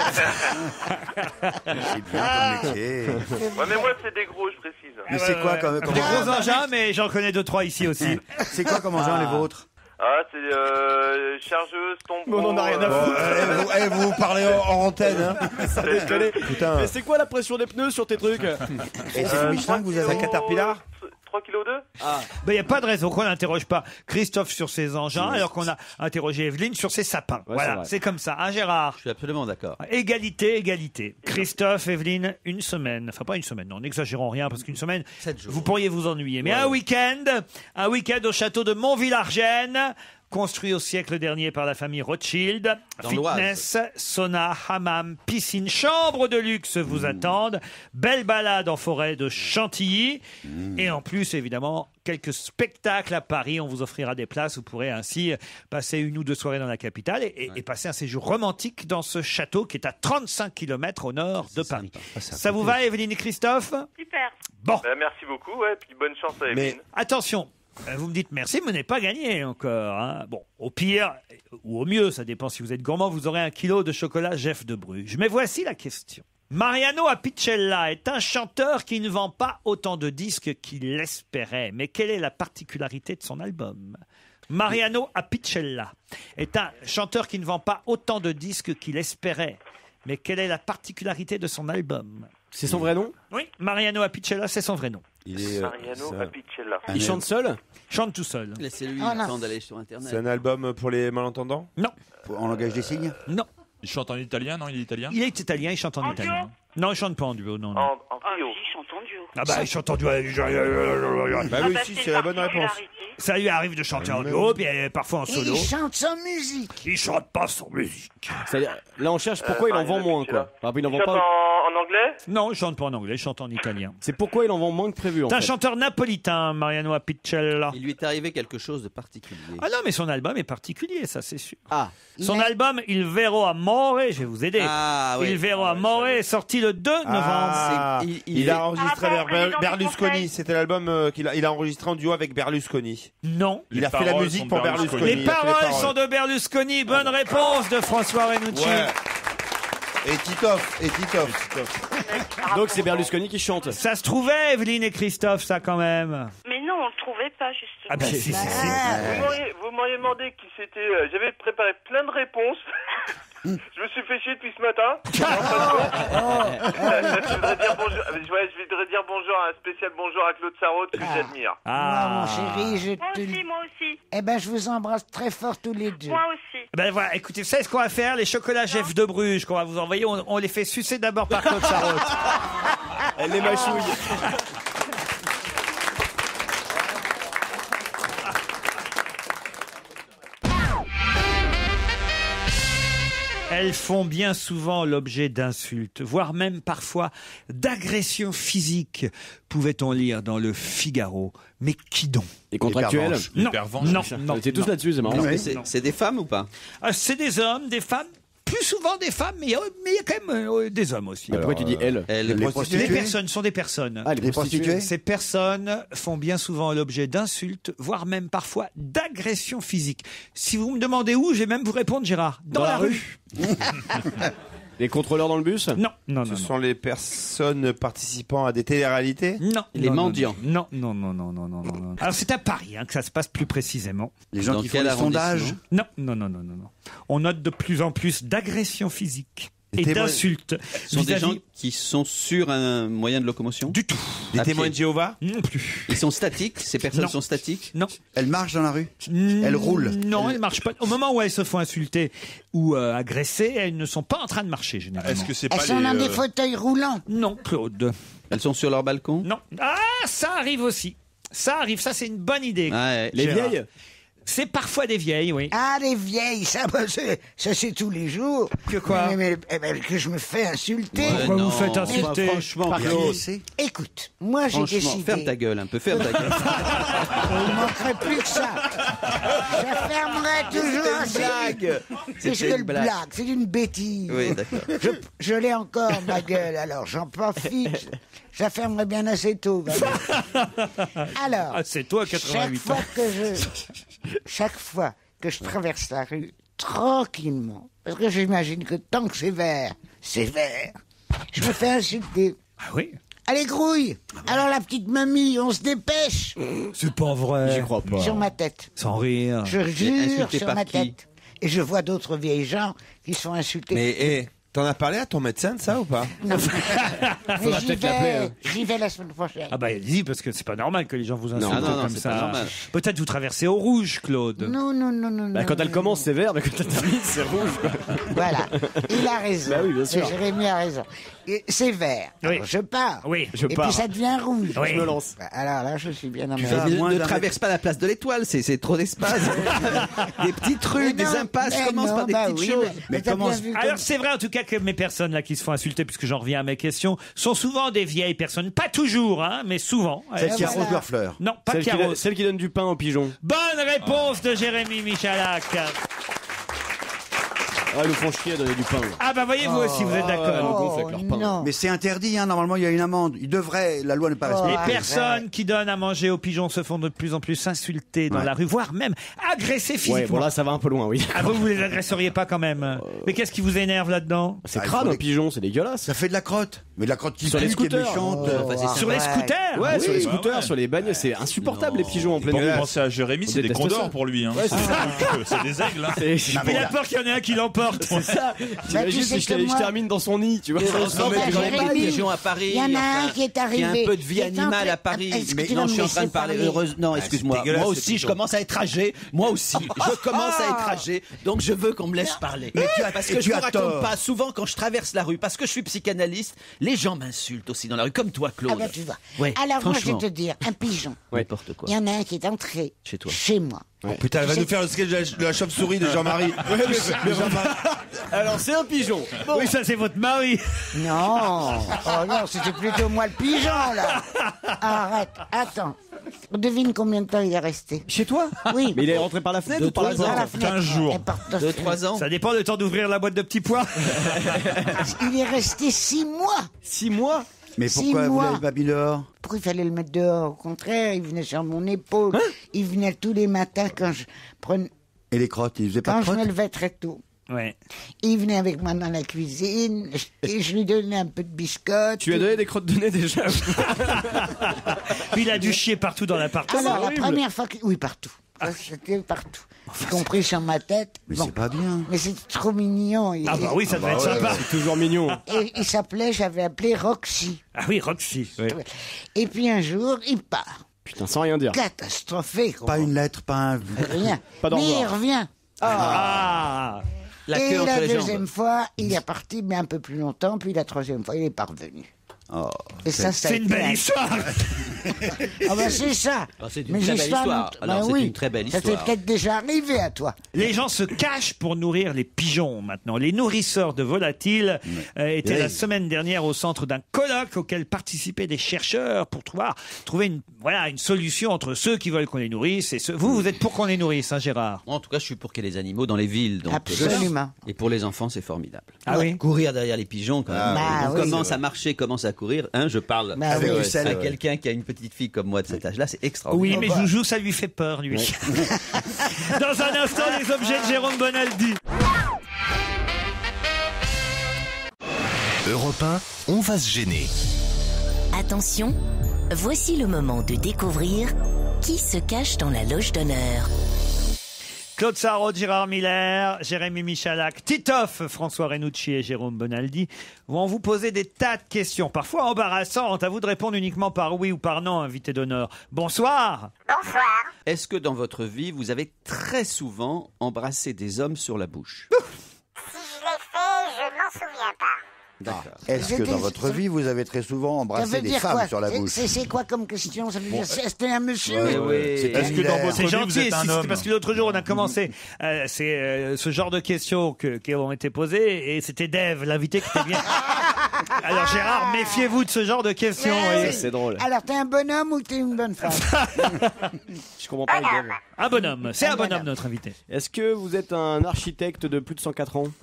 bien comme métier. Ouais, mais moi, c'est des gros, je précise. Mais c'est quoi comme, comme Des gros engins, mais j'en connais deux, trois ici aussi. C'est quoi comme engin, les vôtres? Ah, c'est euh, chargeuse, tombeau. On en a rien à euh, foutre. Eh, vous, eh, vous parlez en, en antenne, hein. Ça déconne. Putain. Mais c'est quoi la pression des pneus sur tes trucs? Et c'est le Michelin que vous avez? C'est un Caterpillar? trois kilos deux. Ah. Il n'y a pas de raison qu'on n'interroge pas Christophe sur ses engins, alors qu'on a interrogé Evelyne sur ses sapins. Ouais, voilà, c'est c'est comme ça. Hein, Gérard? Je suis absolument d'accord. Égalité, égalité. Christophe, Evelyne, une semaine. Enfin, pas une semaine, non, n'exagérons rien, parce qu'une semaine, vous pourriez vous ennuyer. Mais Ouais. un week-end, un week-end au château de Montvillargennes, construit au siècle dernier par la famille Rothschild. Dans Fitness, sauna, hammam, piscine, chambre de luxe vous attendent. Belle balade en forêt de Chantilly. Et en plus, évidemment, quelques spectacles à Paris. On vous offrira des places. Vous pourrez ainsi passer une ou deux soirées dans la capitale et, et- et passer un séjour romantique dans ce château qui est à trente-cinq kilomètres au nord de Paris. Ça vous va, Evelyne et Christophe? Super. Bon, Bah, merci beaucoup, ouais, puis bonne chance à Evelyne. attention. Euh, Vous me dites merci, mais vous n'avez pas gagné encore. Hein. Bon, au pire, ou au mieux, ça dépend si vous êtes gourmand, vous aurez un kilo de chocolat Jeff de Bruges. Mais voici la question. Mariano Apicella est un chanteur qui ne vend pas autant de disques qu'il l'espérait. Mais quelle est la particularité de son album? Mariano Apicella est un chanteur qui ne vend pas autant de disques qu'il espérait. Mais quelle est la particularité de son album? C'est son vrai nom? Oui, Mariano Apicella, c'est son vrai nom. Il est. euh, Mariano c'est un- Apicella. Il chante seul? Chante tout seul. Laissez-lui Oh, le non. temps d'aller sur Internet. C'est un album pour les malentendants? Non, En langage des signes? non. Il chante en italien, non? Il est italien? Il est italien, il chante en, En italien. duo Non, il chante pas en duo, non. non. En, en Ah, trio. si, chante en duo. Ah bah, il chante en duo. Bah Ah oui, bah, si, c'est c'est la une bonne réponse. particularité. Ça lui arrive de chanter en duo, puis euh, parfois en Et solo. il chante sans musique. Il chante pas sans musique. C'est-à-dire, là, on cherche pourquoi Euh, il en vend Mariano moins, Apicella. quoi. Enfin, il en Il vend chante pas. en, en anglais? Non, il chante pas en anglais, il chante en italien. C'est pourquoi il en vend moins que prévu, en C'est un fait. chanteur napolitain, Mariano Apicella. Il lui est arrivé quelque chose de particulier. Ah non, mais son album est particulier, ça c'est sûr. Ah. Son Il a- album Il Vero Amore, je vais vous aider. Ah, oui. Il Vero Amore est sorti le deux novembre. Ah, C'est- il, il- il a est- enregistré Par rapport Ber- aux présidents du Berlusconi. Conseil. C'était l'album euh, qu'il a, il a enregistré en duo avec Berlusconi. Non. Il Les a fait la paroles musique sont pour de Berlusconi. Berlusconi. Les Il a fait paroles sont de Berlusconi. Bonne réponse de François Renucci. Ouais. Et Titoff. Et Titoff. Donc c'est Berlusconi qui chante. Ça se trouvait, Evelyne et Christophe, ça quand même. Mais non, on le trouvait pas, justement. Ah bah si, si, si. Vous m'auriez- Vous m'auriez demandé qui c'était. euh, J'avais préparé plein de réponses. Je me suis fait chier depuis ce matin. je, voudrais dire bonjour, ouais, je voudrais dire bonjour, un spécial bonjour à Claude Sarraute que j'admire. Ah. Mon chéri, je Moi te aussi, le- moi aussi. Eh ben, je vous embrasse très fort tous les deux. Moi aussi. Ben voilà, écoutez, vous savez ce qu'on va faire? Les chocolats Jeff de Bruges qu'on va vous envoyer, on, on les fait sucer d'abord par Claude Sarraute. Elle les mâchouille. Elles font bien souvent l'objet d'insultes, voire même parfois d'agressions physiques, pouvait-on lire dans le Figaro. Mais qui donc? Et contractuel? pervenches. Non, pervenches. non, non. C'est tous non. là-dessus, c'est marrant. Est-ce que c'est c'est des femmes ou pas? Ah, c'est des hommes, des femmes, plus souvent des femmes, mais il y a, mais il y a quand même euh, des hommes aussi. Mais pourquoi tu dis elle? Elle Les Les prostituées. personnes sont des personnes. Ah, les Les prostituées. prostituées? Ces personnes font bien souvent l'objet d'insultes, voire même parfois d'agressions physiques. Si vous me demandez où, je vais même vous répondre, Gérard. Dans, la, rue. Les contrôleurs dans le bus? Non, non, Ce non. sont les personnes participant à des téléréalités. Non, Les non, non, mendiants. Non, non, non, non, non, non, non, non. Alors c'est à Paris hein, que ça se passe plus précisément. Les gens Dans qui font quel les arrondissement? sondages? Non, non, non, non, non, non. On note de plus en plus d'agressions physiques Des et témoins- d'insultes. Ce sont des vis-à-vis- gens qui sont sur un moyen de locomotion? Du tout. Des À témoins pied. de Jéhovah. Non plus. Ils sont statiques? Ces personnes Non. sont statiques? Non. Elles marchent dans la rue? Elles Elles roulent? Non, elles marchent pas. Au moment où elles se font insulter ou euh, agresser, elles ne sont pas en train de marcher généralement. Est-ce que c'est Elles pas sont les, dans des euh, fauteuils roulants. Non, Claude. Elles sont sur leur balcon? Non. Ah, ça arrive aussi. Ça arrive. Ça, c'est une bonne idée. Ah ouais. Les Gérard. vieilles? C'est parfois des vieilles, oui. Ah, les vieilles, ça, bah, c'est, ça c'est tous les jours. Que quoi? mais, mais, eh ben, que je me fais insulter. Ouais, Pourquoi non. vous faites insulter? Bah, franchement, Par Claude. qui c'est ? Écoute, moi j'ai Franchement, décidé... ferme ta gueule un peu, ferme ta gueule. Il ne manquerait plus que ça. Je fermerai toujours. C'était une blague. C'est C'était une une blague, blague. c'est une bêtise. Oui, d'accord. Je, je l'ai encore, ma gueule, alors j'en profite. Je la fermerai bien assez tôt. Valérie. Alors, Ah, c'est toi, chaque quatre-vingt-huit fois ans. que je, chaque fois que je traverse la rue, tranquillement, parce que j'imagine que tant que c'est vert, c'est vert, je me fais insulter. Ah oui? Allez, grouille! Alors la petite mamie, on se dépêche! C'est pas vrai. J'y crois pas. Sur ma tête. Sans rire. Je jure insulté sur par ma qui? tête. Et je vois d'autres vieilles gens qui sont insultés. Mais hé, t'en as parlé à ton médecin de ça ou pas? Non. Mais Faudra j'y peut-être l'appeler, vais, hein. j'y vais la semaine prochaine. Ah bah dis parce que c'est pas normal que les gens vous insultent Non, non, non, comme c'est ça. pas normal. Peut-être vous traversez au rouge, Claude. Non, non, non, non. Bah, non, quand elle non, commence, non. c'est vert, mais quand elle termine, c'est rouge. quoi. Voilà, il a raison. Bah oui, bien sûr. Jérémy a raison. Et c'est vert. Oui. Alors, je pars. Oui, je Et pars. puis ça devient rouge. Oui. Je me lance. Bah, Alors là, je suis bien vas emmerdé. Ne, moins ne d'un traverse pas la place de l'Étoile, c'est c'est trop d'espace. Des petites rues, Mais des non, impasses, mais commence non, par des bah petites oui, choses. Mais, Mais t'as comment- bien vu comme- Alors c'est vrai en tout cas que mes personnes là qui se font insulter, puisque j'en reviens à mes questions, sont souvent des vieilles personnes. Pas toujours, hein, mais souvent. Celle qui voilà. arrose leurs fleurs. Non, pas Celle qui, Caro. donne- celle qui donne du pain aux pigeons. Bonne réponse de Jérémy Michalak. Ah, ils nous font chier à donner du pain. là. Ah bah voyez vous aussi, vous êtes Ah, d'accord. nous gonfle avec Oh, leur pain. non. Mais c'est interdit, hein, normalement il y a une amende. Il devrait, la loi n'est pas Oh, respectée. Les arrête. personnes qui donnent à manger aux pigeons se font de plus en plus insulter dans Ouais. la rue, voire même agresser physiquement. Ouais, bon là, ça va un peu loin, oui. Ah vous, vous les agresseriez pas quand même. Mais qu'est-ce qui vous énerve là-dedans? C'est Ah, il crade faut un les- pigeon, c'est dégueulasse. Ça fait de la crotte. Mais de la crotte qui Sur les pue, qui est scooters. méchante. Oh, Enfin, c'est Sur les arrête. scooters? Ouais, sur oui, les bah scooters, ouais. sur les bagnoles, c'est insupportable les pigeons en pleine Pour nuit. penser à Jérémy, On c'est des déteste condors ça. pour lui. Hein. Ouais, c'est ça. C'est des aigles. Hein. C'est Il a peur qu'il y en ait un qui l'emporte. c'est ça. T'imagines tu sais si je, que je moi- termine dans son nid, tu vois. Heureusement bah, que dans les Jérémy, pigeons à Paris. il y en a enfin, un qui est Il y a arrivé. un peu de vie Qui est en animale train- à Paris. Est-ce que Mais tu non, vas je suis me en train de laisser parler. parler Heureuse. Non, excuse-moi. dégueulasse, Moi ces aussi, je pigeons. commence à être âgé. Moi aussi, je commence à être âgé. Donc je veux qu'on me laisse parler. Mais tu as- Parce et que tu je ne as raconte tort. pas souvent quand je traverse la rue. Parce que je suis psychanalyste, les gens m'insultent aussi dans la rue, comme toi, Claude. Ah bah tu vois. Ouais, Alors moi je vais franchement. te dire, un pigeon. N'importe quoi. Il y en a un qui est entré Chez toi. chez moi. Putain, elle va Tu nous sais- faire le sketch de la, de la chauve-souris de Jean-Marie. Alors c'est un pigeon. Oui, ça c'est votre mari. Non, oh non, c'était plutôt moi le pigeon là. Arrête, attends. Devine combien de temps il est resté. Chez toi? Oui. Mais il est rentré par la fenêtre Deux, ou par la trois Par porte la fenêtre. quinze jours. Elle part de- Deux, trois ans. Ça dépend du temps d'ouvrir la boîte de petits pois. Il est resté six mois. Six mois. Mais Six pourquoi vous mois. l'avez pas mis dehors? Pourquoi il fallait le mettre dehors? Au contraire, il venait sur mon épaule. Hein Il venait tous les matins quand je prenais, Et les crottes, ils faisaient pas quand de je me crottes? levais très tôt. Ouais. Il venait avec moi dans la cuisine et je lui donnais un peu de biscotte. Tu lui as donné des crottes de nez déjà. Puis il a dû chier partout dans l'appartement. Alors, la horrible. première fois que... Oui, partout. Ça, C'était partout. Y compris sur ma tête. Mais Bon. c'est pas bien. Mais c'est trop mignon. Et, Ah bah oui, ça doit être sympa. C'est toujours mignon. et il s'appelait, j'avais appelé Roxy. Ah oui, Roxy. oui. Et puis un jour, il part. Putain, sans rien dire. Catastrophé. quoi. Pas une lettre, pas un... Rien. Pas d'au Mais il revoir. revient. Ah. La et queue entre la les deuxième jambes. fois, il est parti, mais un peu plus longtemps. Puis la troisième fois, il est parvenu. Oh, Et ça, ça a C'est une été belle un- histoire. Ah bah c'est ça. Ah, c'est une Mais très belle j'espère- histoire. Bah Alors, c'est oui. une très belle Ça t'est histoire. peut-être déjà arrivé à toi. Les gens se cachent pour nourrir les pigeons maintenant. Les nourrisseurs de volatiles euh, étaient Oui. la semaine dernière au centre d'un colloque auquel participaient des chercheurs pour trouver, trouver une, voilà, une solution entre ceux qui veulent qu'on les nourrisse et ceux... Vous, vous êtes pour qu'on les nourrisse, hein, Gérard? En tout cas, je suis pour qu'il y ait les animaux dans les villes. Donc, Absolument. Et pour les enfants, c'est formidable. Ah oui. Courir derrière les pigeons, quand même. Bah On oui. commence à marcher, commence à courir. Hein, je parle Bah Avec oui. du sel, à ouais. quelqu'un qui a une petite fille comme moi de cet âge-là, c'est extraordinaire. Oui, mais Joujou, ça lui fait peur, lui. Dans un instant, les objets de Jérôme Bonaldi. Europe un, on va se gêner. Attention, voici le moment de découvrir qui se cache dans la loge d'honneur. Claude Sarraud, Gérard Miller, Jérémy Michalak, Titoff, François Renucci et Jérôme Bonaldi vont vous poser des tas de questions, parfois embarrassantes. À vous de répondre uniquement par oui ou par non, invité d'honneur. Bonsoir. Est-ce que dans votre vie, vous avez très souvent embrassé des hommes sur la bouche? Si je l'ai fait, je m'en souviens pas. Est-ce que dans votre vie, vous avez très souvent Ça embrassé veut des dire femmes quoi sur la C'est- bouche c'est, c'est quoi comme question? Ça veut Bon, dire c'est- c'était un monsieur? Ouais, ouais. Est-ce que dans votre C'est vie, gentil, vous êtes un si, homme c'est parce que l'autre jour on a commencé euh, c'est euh, ce genre de questions que, qui ont été posées et c'était Dave, l'invité qui était bien. Alors Gérard, méfiez-vous de ce genre de questions. Ouais, voyez. oui. C'est drôle. Alors, t'es un bonhomme ou t'es une bonne femme? Je comprends pas. Dave. Un bonhomme, c'est Un un bonhomme bonhomme. notre invité. Est-ce que vous êtes un architecte de plus de cent quatre ans?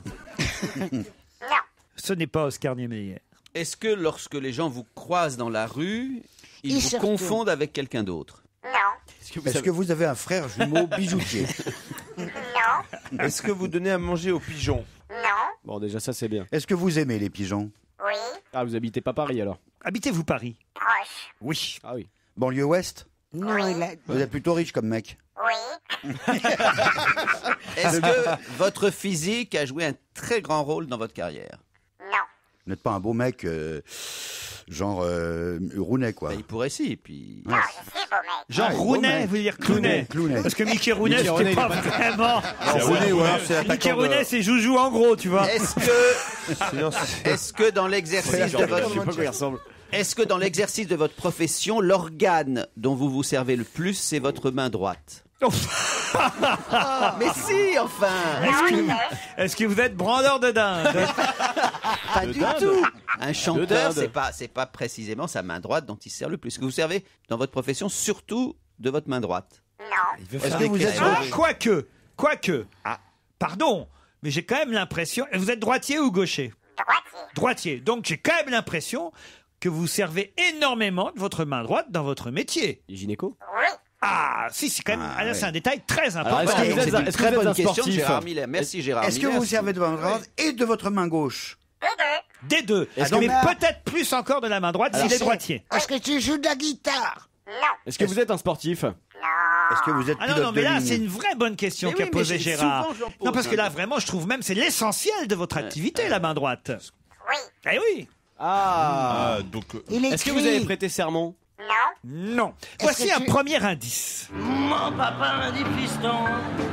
Ce n'est pas Oscar Niemeyer. Est-ce que lorsque les gens vous croisent dans la rue, ils Ils vous se retournent. confondent avec quelqu'un d'autre? Est-ce que vous Est-ce avez- que vous avez un frère jumeau bijoutier? Est-ce que vous donnez à manger aux pigeons? Bon, déjà, ça, c'est bien. Est-ce que vous aimez les pigeons? Ah, vous habitez pas Paris, alors? Habitez-vous Paris? Oui. Ah oui. Banlieue ouest? Non, il a... Vous êtes plutôt riche comme mec. Est-ce que votre physique a joué un très grand rôle dans votre carrière? Vous n'êtes pas un beau mec, euh, genre euh, Rounet, quoi. Ben, il pourrait si, puis... Ouais. Jean Ah, il est beau, Rounet, mec. vous voulez dire Clounet? Clounet. Parce que Mickey Rounet, Mickey Rounet, c'était il pas est pas- vraiment. C'est Rounet ou alors c'est Mickey l'attaquant de... Rounet, c'est Joujou en gros, tu vois. Est-ce que, Sinon, c'est- est-ce que dans l'exercice de Je sais pas votre... quoi il ressemble. Est-ce que dans l'exercice de votre profession, l'organe dont vous vous servez le plus, c'est votre main droite? Mais si, enfin! Est-ce que, est-ce que vous êtes branleur de dinde? Pas du tout! Un chanteur, dinde. c'est pas, c'est pas précisément sa main droite dont il se sert le plus. Est-ce que vous servez dans votre profession surtout de votre main droite? Est-ce que vous êtes Ah, quoique, quoique. Ah, pardon, mais j'ai quand même l'impression. Vous êtes droitier ou gaucher? Droitier. Droitier. Donc j'ai quand même l'impression que vous servez énormément de votre main droite dans votre métier. Les gynécos? Ah, si, c'est quand même. Ah, ah, là, ouais. c'est un détail très Alors, important. est-ce que vous C'est êtes un- une est-ce que très vous êtes bonne un question de sportif? Gérard Miller. Merci Gérard Est-ce que Miller. vous servez de main droite et de votre main gauche? Des deux. Est-ce mais que- peut-être plus encore de la main droite s'il est droitier. Est-ce que tu joues de la guitare? Est-ce que vous êtes un sportif? Est-ce que vous êtes Ah non, pilote non, mais de là, ligne? c'est une vraie bonne question Mais qu'a oui, mais posée j'ai- Gérard. souvent, j'en pose, Non, parce que hein. là, vraiment, je trouve même c'est l'essentiel de votre activité, la main droite. Oui. Eh oui. Ah, Ah, donc, euh, Il Est-ce que vous écrit. avez prêté serment? Non. Est-ce Voici que un tu- premier indice. Mon papa m'a dit fiston.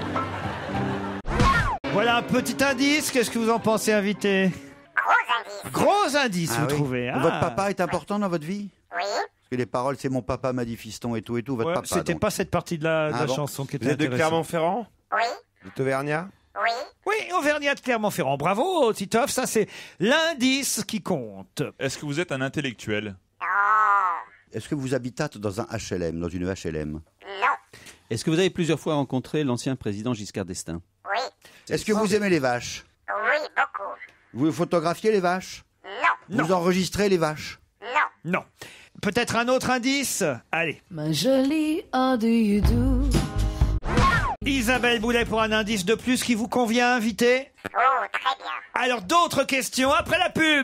Voilà un petit indice. Qu'est-ce que vous en pensez, invité? Gros indice, Ah vous oui. trouvez. Ah. Votre papa est important dans votre vie? Oui. Parce que les paroles, c'est mon papa m'a dit fiston et tout et tout. Votre Ouais, papa. C'était donc. pas cette partie de la, de Ah la bon. chanson qui était Vous êtes de intéressante. Clermont-Ferrand? Oui. Vous êtes Auvergnat? Oui. Oui, Auvergnat de Clermont-Ferrand. Bravo, Titoff. Ça, c'est l'indice qui compte. est-ce que vous êtes un intellectuel? Non. Est-ce que vous habitâtes dans un H L M, dans une H L M? Non. Est-ce que vous avez plusieurs fois rencontré l'ancien président Giscard d'Estaing? Oui. Est-ce que vous aimez les vaches? Oui, beaucoup. Vous photographiez les vaches? Non. Vous enregistrez les vaches? Non. Non. Peut-être un autre indice? Allez. Ma jolie, how do you do? Isabelle Boulet pour un indice de plus qui vous convient, invité? Oh, très bien. Alors, d'autres questions après la pub.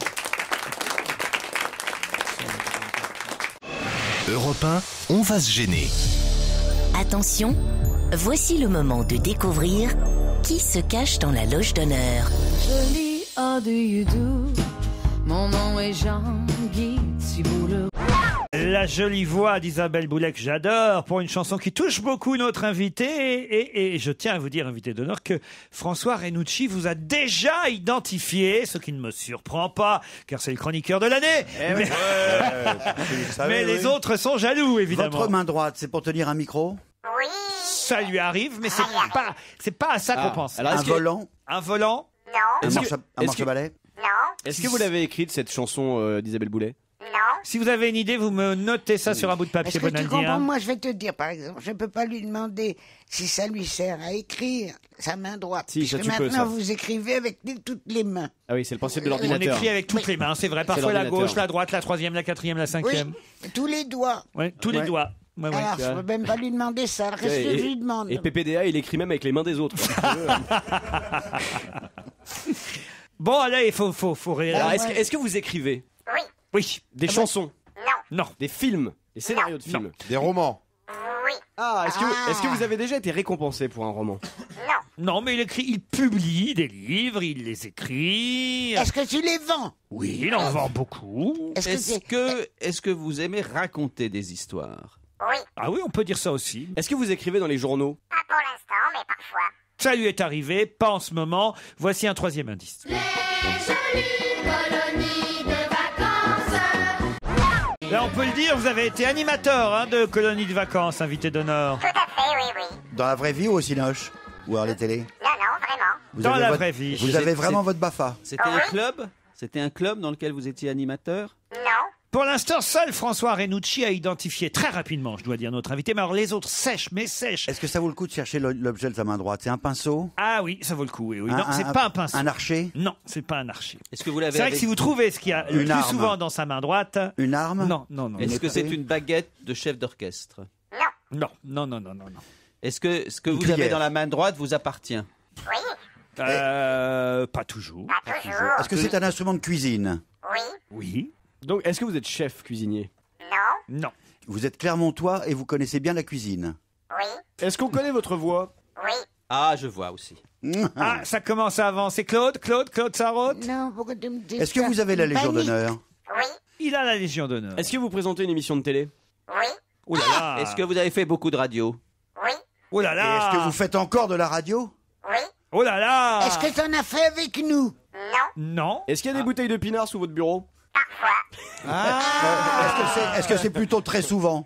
Europe un, on va se gêner. Attention, voici le moment de découvrir qui se cache dans la loge d'honneur. Jolie, how do you do? Mon nom est Jean-Guy Thibault. La jolie voix d'Isabelle Boulet que j'adore pour une chanson qui touche beaucoup notre invité. Et, et je tiens à vous dire, invité d'honneur, que François Renucci vous a déjà identifié, ce qui ne me surprend pas, car c'est le chroniqueur de l'année. Eh mais mais les autres sont jaloux, évidemment. Votre main droite, c'est pour tenir un micro? Oui. Ça lui arrive, mais c'est pas, c'est pas à ça qu'on Ah, pense. alors, Un est-ce que- volant? Un volant? Non. Un Est-ce marche que- à- un est-ce marche que- à balai? Non. Est-ce que vous l'avez écrite, cette chanson euh, d'Isabelle Boulet? Non. Si vous avez une idée, vous me notez ça sur un bout de papier, Est-ce que tu Bonaldi, comprends? hein. Moi, je vais te dire, par exemple, je ne peux pas lui demander si ça lui sert à écrire sa main droite. Si, ça, Puisque tu peux, maintenant, ça. vous écrivez avec les- toutes les mains. Ah oui, c'est le principe de On l'ordinateur. écrit avec toutes les mains, c'est vrai. Parfois la l'ordinateur. gauche, la droite, la troisième, la quatrième, la Oui, cinquième. tous les doigts. Ouais, tous les Ouais. doigts. Ouais, ouais. Alors, je ne peux même pas lui demander ça. Alors, qu'est-ce que je lui demande? et P P D A, il écrit même avec les mains des autres. Bon, allez, il faut, faut, faut rire. Alors, est-ce que, est-ce que vous écrivez Oui. Oui. des chansons, Non. Non. des films, des scénarios de films? Des romans? Oui. Ah, est-ce que, Ah. est-ce que vous avez déjà été récompensé pour un roman? Non. Non, mais il écrit, il publie des livres, il les écrit. Est-ce que tu les vends? Oui, il en vend beaucoup. Est-ce que Est-ce c'est... que, est-ce que vous aimez raconter des histoires? Oui. Ah oui, on peut dire ça aussi. Est-ce que vous écrivez dans les journaux? Pas pour l'instant, mais parfois. Ça lui est arrivé, pas en ce moment. Voici un troisième indice. Les jolies colonies de vacances. Là, on peut le dire, vous avez été animateur hein, de colonies de vacances, invité d'honneur. Tout à fait, oui, oui. Dans la vraie vie ou au cinoche? Ou à la télé? Non, non, vraiment. Vous Dans avez la votre- vraie vie. Vous C'est- avez vraiment c'est- votre BAFA? C'était Ah un oui club C'était un club dans lequel vous étiez animateur? Non. Pour l'instant, seul François Renucci a identifié très rapidement, je dois dire, notre invité. Mais alors les autres sèches, mais sèches. Est-ce que ça vaut le coup de chercher le- l'objet de sa main droite? C'est un pinceau? Ah oui, ça vaut le coup. Oui, oui. Un- Non, c'est un- pas un pinceau. Un archer? Non, c'est pas un archer. Est-ce que vous l'avez C'est vrai que avec- si vous trouvez ce qu'il y a le Une plus arme. souvent dans sa main droite. Une arme? Non, non, non. Est-ce que épée? c'est une baguette de chef d'orchestre? Non, non, non, non, non. non. Est-ce que ce que Une vous avez cuillère. dans la main droite vous appartient? Oui. Euh, pas toujours. Pas toujours. Est-ce que c'est un instrument de cuisine? Oui. Oui. Donc, est-ce que vous êtes chef cuisinier? Non. Non. Vous êtes Clermontois et vous connaissez bien la cuisine? Oui. Est-ce qu'on connaît votre voix? Oui. Ah, je vois aussi. Ah, ça commence à avancer. Claude, Claude, Claude Sarraute. Non, pourquoi tu me dis Est-ce que ça? vous avez la Légion Panique. d'honneur? Oui. Il a la Légion d'honneur. Est-ce que vous présentez une émission de télé? Oui. Oh là là. Est-ce que vous avez fait beaucoup de radio? Oui. Oh là Et là. est-ce que vous faites encore de la radio? Oui. Oh là là. Est-ce que t'en as fait avec nous? Non. Non. Est-ce qu'il y a des bouteilles de pinard sous votre bureau? Parfois. Euh, Est-ce que c'est est-ce que c'est plutôt très souvent?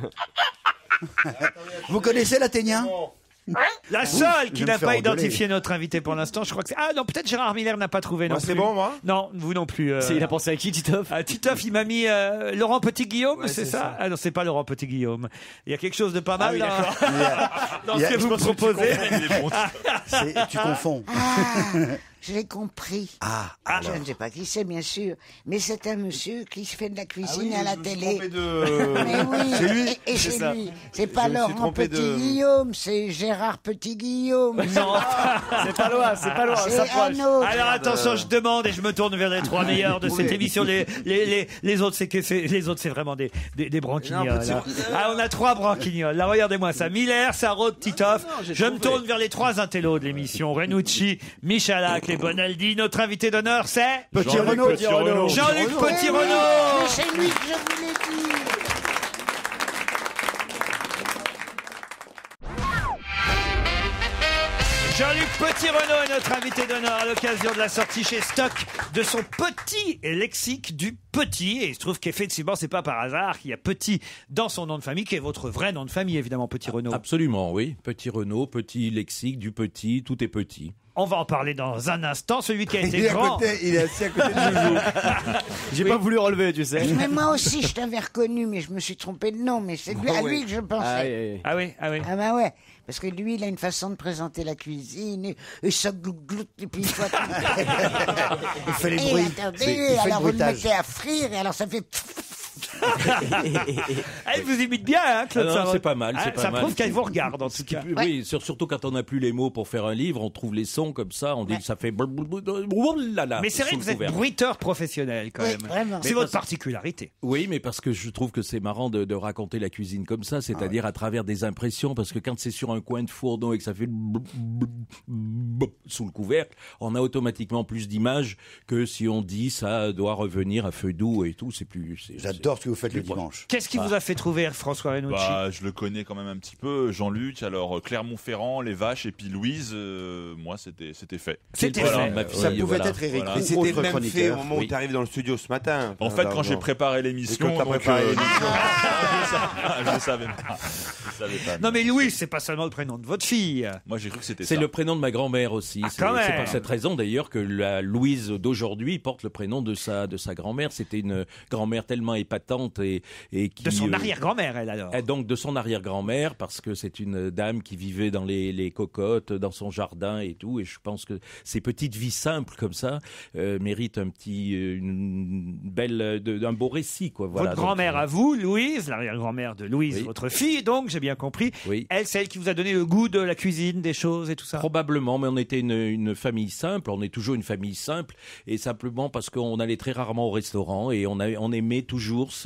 Vous connaissez l'Athénien? La seule je qui vais n'a me faire pas engueuler. identifié notre invité pour l'instant, je crois que c'est... Ah non, peut-être Gérard Miller n'a pas trouvé non Moi, c'est plus. bon, moi Non, vous non plus. euh. C'est- Il a pensé à qui, Titoff? Ah, Titoff, il m'a mis euh, Laurent Petit-Guillaume, Ouais, c'est c'est ça, ça. Ah non, c'est pas Laurent Petit-Guillaume. Il y a quelque chose de pas mal oui, dans, d'accord. dans Il y ce a- que vous me proposez. C'est- Tu confonds. Ah, je l'ai compris. Ah, Je alors. ne sais pas qui c'est, bien sûr, mais c'est un monsieur qui se fait de la cuisine à la je me suis télé. trompé de- Mais oui, C'est lui. et, et C'est c'est ça. lui. C'est pas Je me suis Laurent trompé de- Petit-Guillaume, c'est Gérard Petit-Guillaume. Non. C'est pas loin, c'est pas loin, C'est ça s'approche. un autre. Alors attention, je demande et je me tourne vers les trois meilleurs de cette émission. Les, les, les, les autres, c'est que c'est les autres, c'est vraiment des, des, des branquignoles. Non, petit- hein. Ah, on a trois branquignoles. Là, regardez-moi ça. Miller, Sarraute, Titoff. j'ai Je me trouvé. tourne vers les trois intellos de l'émission. Renucci, Michalak et Bonaldi. Notre invité d'honneur, c'est Petit Jean-Luc Renaud. Petit Renaud. Jean-Luc Oui, oui, Petit-Renaud. mais c'est lui que je voulais dire. Jean-Luc Petit-Renaud est notre invité d'honneur à l'occasion de la sortie chez Stock de son petit lexique du petit. Et il se trouve qu'effectivement, c'est pas par hasard qu'il y a petit dans son nom de famille, qui est votre vrai nom de famille, évidemment, Petit-Renaud. Absolument, oui. Petit Renaud, petit lexique, du petit, tout est petit. On va en parler dans un instant. Celui qui a été Il est, à grand. côté, il est assis à côté de Joujou. J'ai pas voulu relever, tu sais. Mais moi aussi, je t'avais reconnu, mais je me suis trompé de nom. Mais c'est lui- à lui que je pensais. Ah, oui, oui. Ah oui, ah oui. Ah bah ouais, parce que lui, il a une façon de présenter la cuisine, et, et ça glout glout, et puis il faut... Il fait les et bruits. attendez, C'est- il fait le alors vous le bruitage. mettez à frire, et alors ça fait... Ah, il vous imite bien, hein, Claude Ah non, Sarraute. c'est pas mal, c'est Ah, pas ça mal. prouve qu'elle vous regarde, en tout Ce qui cas. peut- Oui, sur- surtout quand on n'a plus les mots pour faire un livre, on trouve les sons comme ça, on dit que ça fait blablabla. Mais c'est vrai sous que le vous êtes couvert. bruiteur professionnel, quand Oui, même. vraiment. C'est Mais votre parce- particularité. Oui, mais parce que je trouve que c'est marrant de, de raconter la cuisine comme ça, c'est-à-dire à travers des impressions, parce que quand c'est sur un coin de fourneau et que ça fait sous le couvercle, on a automatiquement plus d'images que si on dit ça doit revenir à feu doux et tout. C'est plus. c'est- J'adore ce que vous faites le plus proche. dimanche. Qu'est-ce qui vous a fait trouver François Renucci? Bah, je le connais quand même un petit peu. Jean-Luc, alors euh, Clermont-Ferrand, les vaches, et puis Louise, euh, moi, c'était c'était fait. C'était Voilà, fait. ma fille, Ça pouvait voilà. être Eric Voilà. ou Et c'était autre le même fait chroniqueur. au moment où Oui. tu arrives dans le studio ce matin. En fait, quand j'ai préparé préparé l'émission, Et quand t'as donc, préparé euh, l'émission. je ne savais pas. Je savais pas. Non mais Louise, c'est pas seulement le prénom de votre fille. Moi, j'ai cru que c'était ça. C'est le prénom de ma grand-mère aussi. Ah, c'est quand c'est même. pour cette raison d'ailleurs que la Louise d'aujourd'hui porte le prénom de sa de sa grand-mère. C'était une grand-mère tellement épatante et et qui De son euh, arrière-grand-mère, elle alors. Et donc de son arrière-grand-mère, parce que c'est une dame qui vivait dans les, les cocottes, dans son jardin et tout. Et je pense que ces petites vies simples comme ça euh, méritent un petit, euh, une belle, euh, de- un beau récit, quoi. Voilà. Votre Donc, grand-mère euh, à vous, Louise, l'arrière-grand-mère de Louise, Oui. votre fille, donc j'ai bien compris. Oui. Elle, c'est elle qui vous a donné le goût de la cuisine, des choses et tout ça. Probablement, mais on était une, une famille simple, on est toujours une famille simple, et simplement parce qu'on allait très rarement au restaurant et on, a- on aimait toujours ce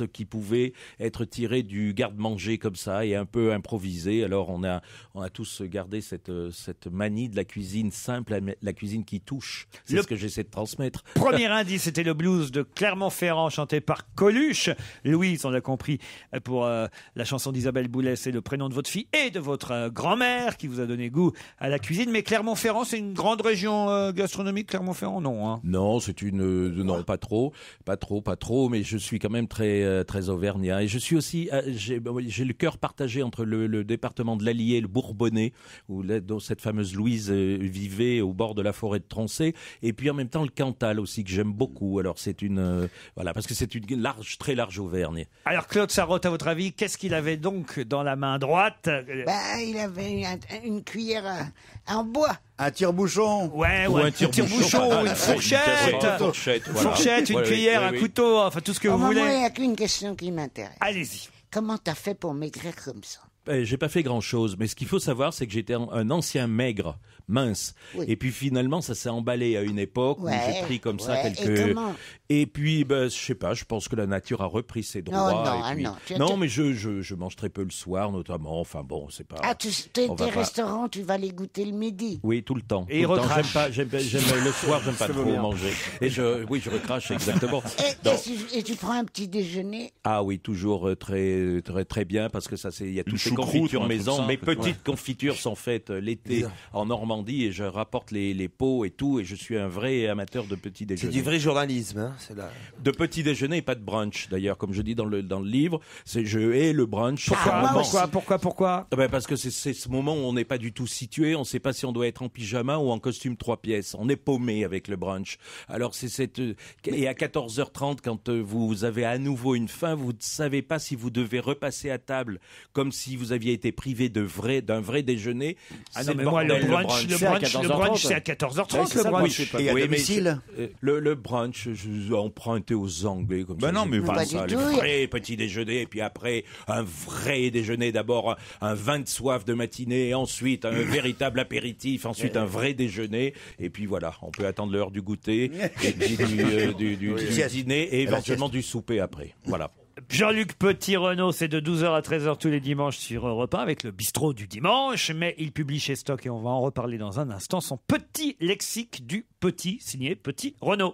recettes qui pouvaient être tirées du garde-manger comme ça et un peu improvisées. Alors on a, on a tous gardé cette, cette manie de la cuisine simple, la cuisine qui touche. C'est Le- ce que j'essaie de transmettre. Premier indice, c'était le blues de Clermont-Ferrand chanté par Coluche. Louise, on l'a compris, pour euh, la chanson d'Isabelle Boulet, c'est le prénom de votre fille et de votre euh, grand-mère qui vous a donné goût à la cuisine. Mais Clermont-Ferrand, c'est une grande région euh, gastronomique, Clermont-Ferrand, non hein. Non, c'est une euh, non pas trop, pas trop, pas trop, mais je suis quand même très euh, très auvergnat et je suis aussi euh, j'ai bah oui, j'ai le cœur partagé entre le, le département de l'Allier et le Bourbonnais où là, dont cette fameuse Louise euh, vivait au bord de la forêt de Troncé et puis en même temps le Cantal aussi que j'aime beaucoup. Alors c'est une euh, voilà parce que c'est une large très large Auvergne. Alors Claude Sarraute, à votre avis, qu'est-ce qu'il avait donc dans la main droite? Bah, il avait un- une cuillère à- en bois. Un tire-bouchon. Ouais, ou un, tire-bouchon, une fourchette, Une fourchette, une, voilà. fourchette, une Ouais, cuillère, ouais, un oui. couteau, enfin tout ce que Oh, vous maman, il voulez. n'y a qu'une question qui m'intéresse. Allez-y. Comment t'as fait pour maigrir comme ça? Eh, j'ai pas fait grand-chose, mais ce qu'il faut savoir, c'est que j'étais un, un ancien maigre, mince. Oui. Et puis finalement, ça s'est emballé à une époque où Ouais, j'ai pris comme ça ouais. quelques. Et comment? Et puis, ben, je sais pas, je pense que la nature a repris ses droits. non, et ah puis- non, tu as- non, tu- mais je, je, je mange très peu le soir, notamment. Enfin bon, c'est pas. Ah, tu, tes, on va tes pas- restaurants, tu vas les goûter le midi. Oui, tout le temps. Et tout il le temps. recrache. J'aime pas, j'aime, pas- j'aime le soir, j'aime pas Ça vaut trop bien. manger. Et je, oui, je recrache exactement. Et, Non. et tu, et tu prends un petit déjeuner. Ah oui, toujours euh, très très très bien parce que ça c'est il y a toutes ces choucroute, confitures un truc maison. simple, Mes petites ouais. confitures sont faites euh, l'été en Normandie et je rapporte les, les pots et tout et je suis un vrai amateur de petit C'est déjeuner. du vrai journalisme. Hein, c'est là. De petit déjeuner et pas de brunch d'ailleurs comme je dis dans le dans le livre, c'est je hais le brunch. Pourquoi, Ah, moi pourquoi, pourquoi, pourquoi Ah ben parce que c'est, c'est ce moment où on n'est pas du tout situé, on ne sait pas si on doit être en pyjama ou en costume trois pièces. On est paumé avec le brunch. Alors c'est cette euh, et à quatorze heures trente quand euh, vous avez à nouveau une faim, vous ne savez pas si vous devez repasser à table comme si vous aviez été privé de vrai d'un vrai déjeuner. Ah C'est non, mais moi, le bordel, brunch, le C'est à brunch, le quatorze heures brunch, trente. c'est à quatorze heures Ouais, trente, c'est le ça, brunch. moi, je sais Et à Oui, mais domicile je- euh, le, le brunch, je emprunté aux Anglais comme Ben ça. non, j'aime mais pas pas ça, du le tout. vrai petit déjeuner, et puis après un vrai déjeuner. D'abord un, un vin de soif de matinée, ensuite un véritable apéritif, ensuite un vrai déjeuner, et puis voilà, on peut attendre l'heure du goûter, et puis du, euh, du, du- du sieste. dîner, et Et la éventuellement du souper après. Voilà. Jean-Luc Petit-Renaud, c'est de douze heures à treize heures tous les dimanches sur Europe un avec le bistrot du dimanche, mais il publie chez Stock et on va en reparler dans un instant, son petit lexique du petit, signé Petit-Renaud.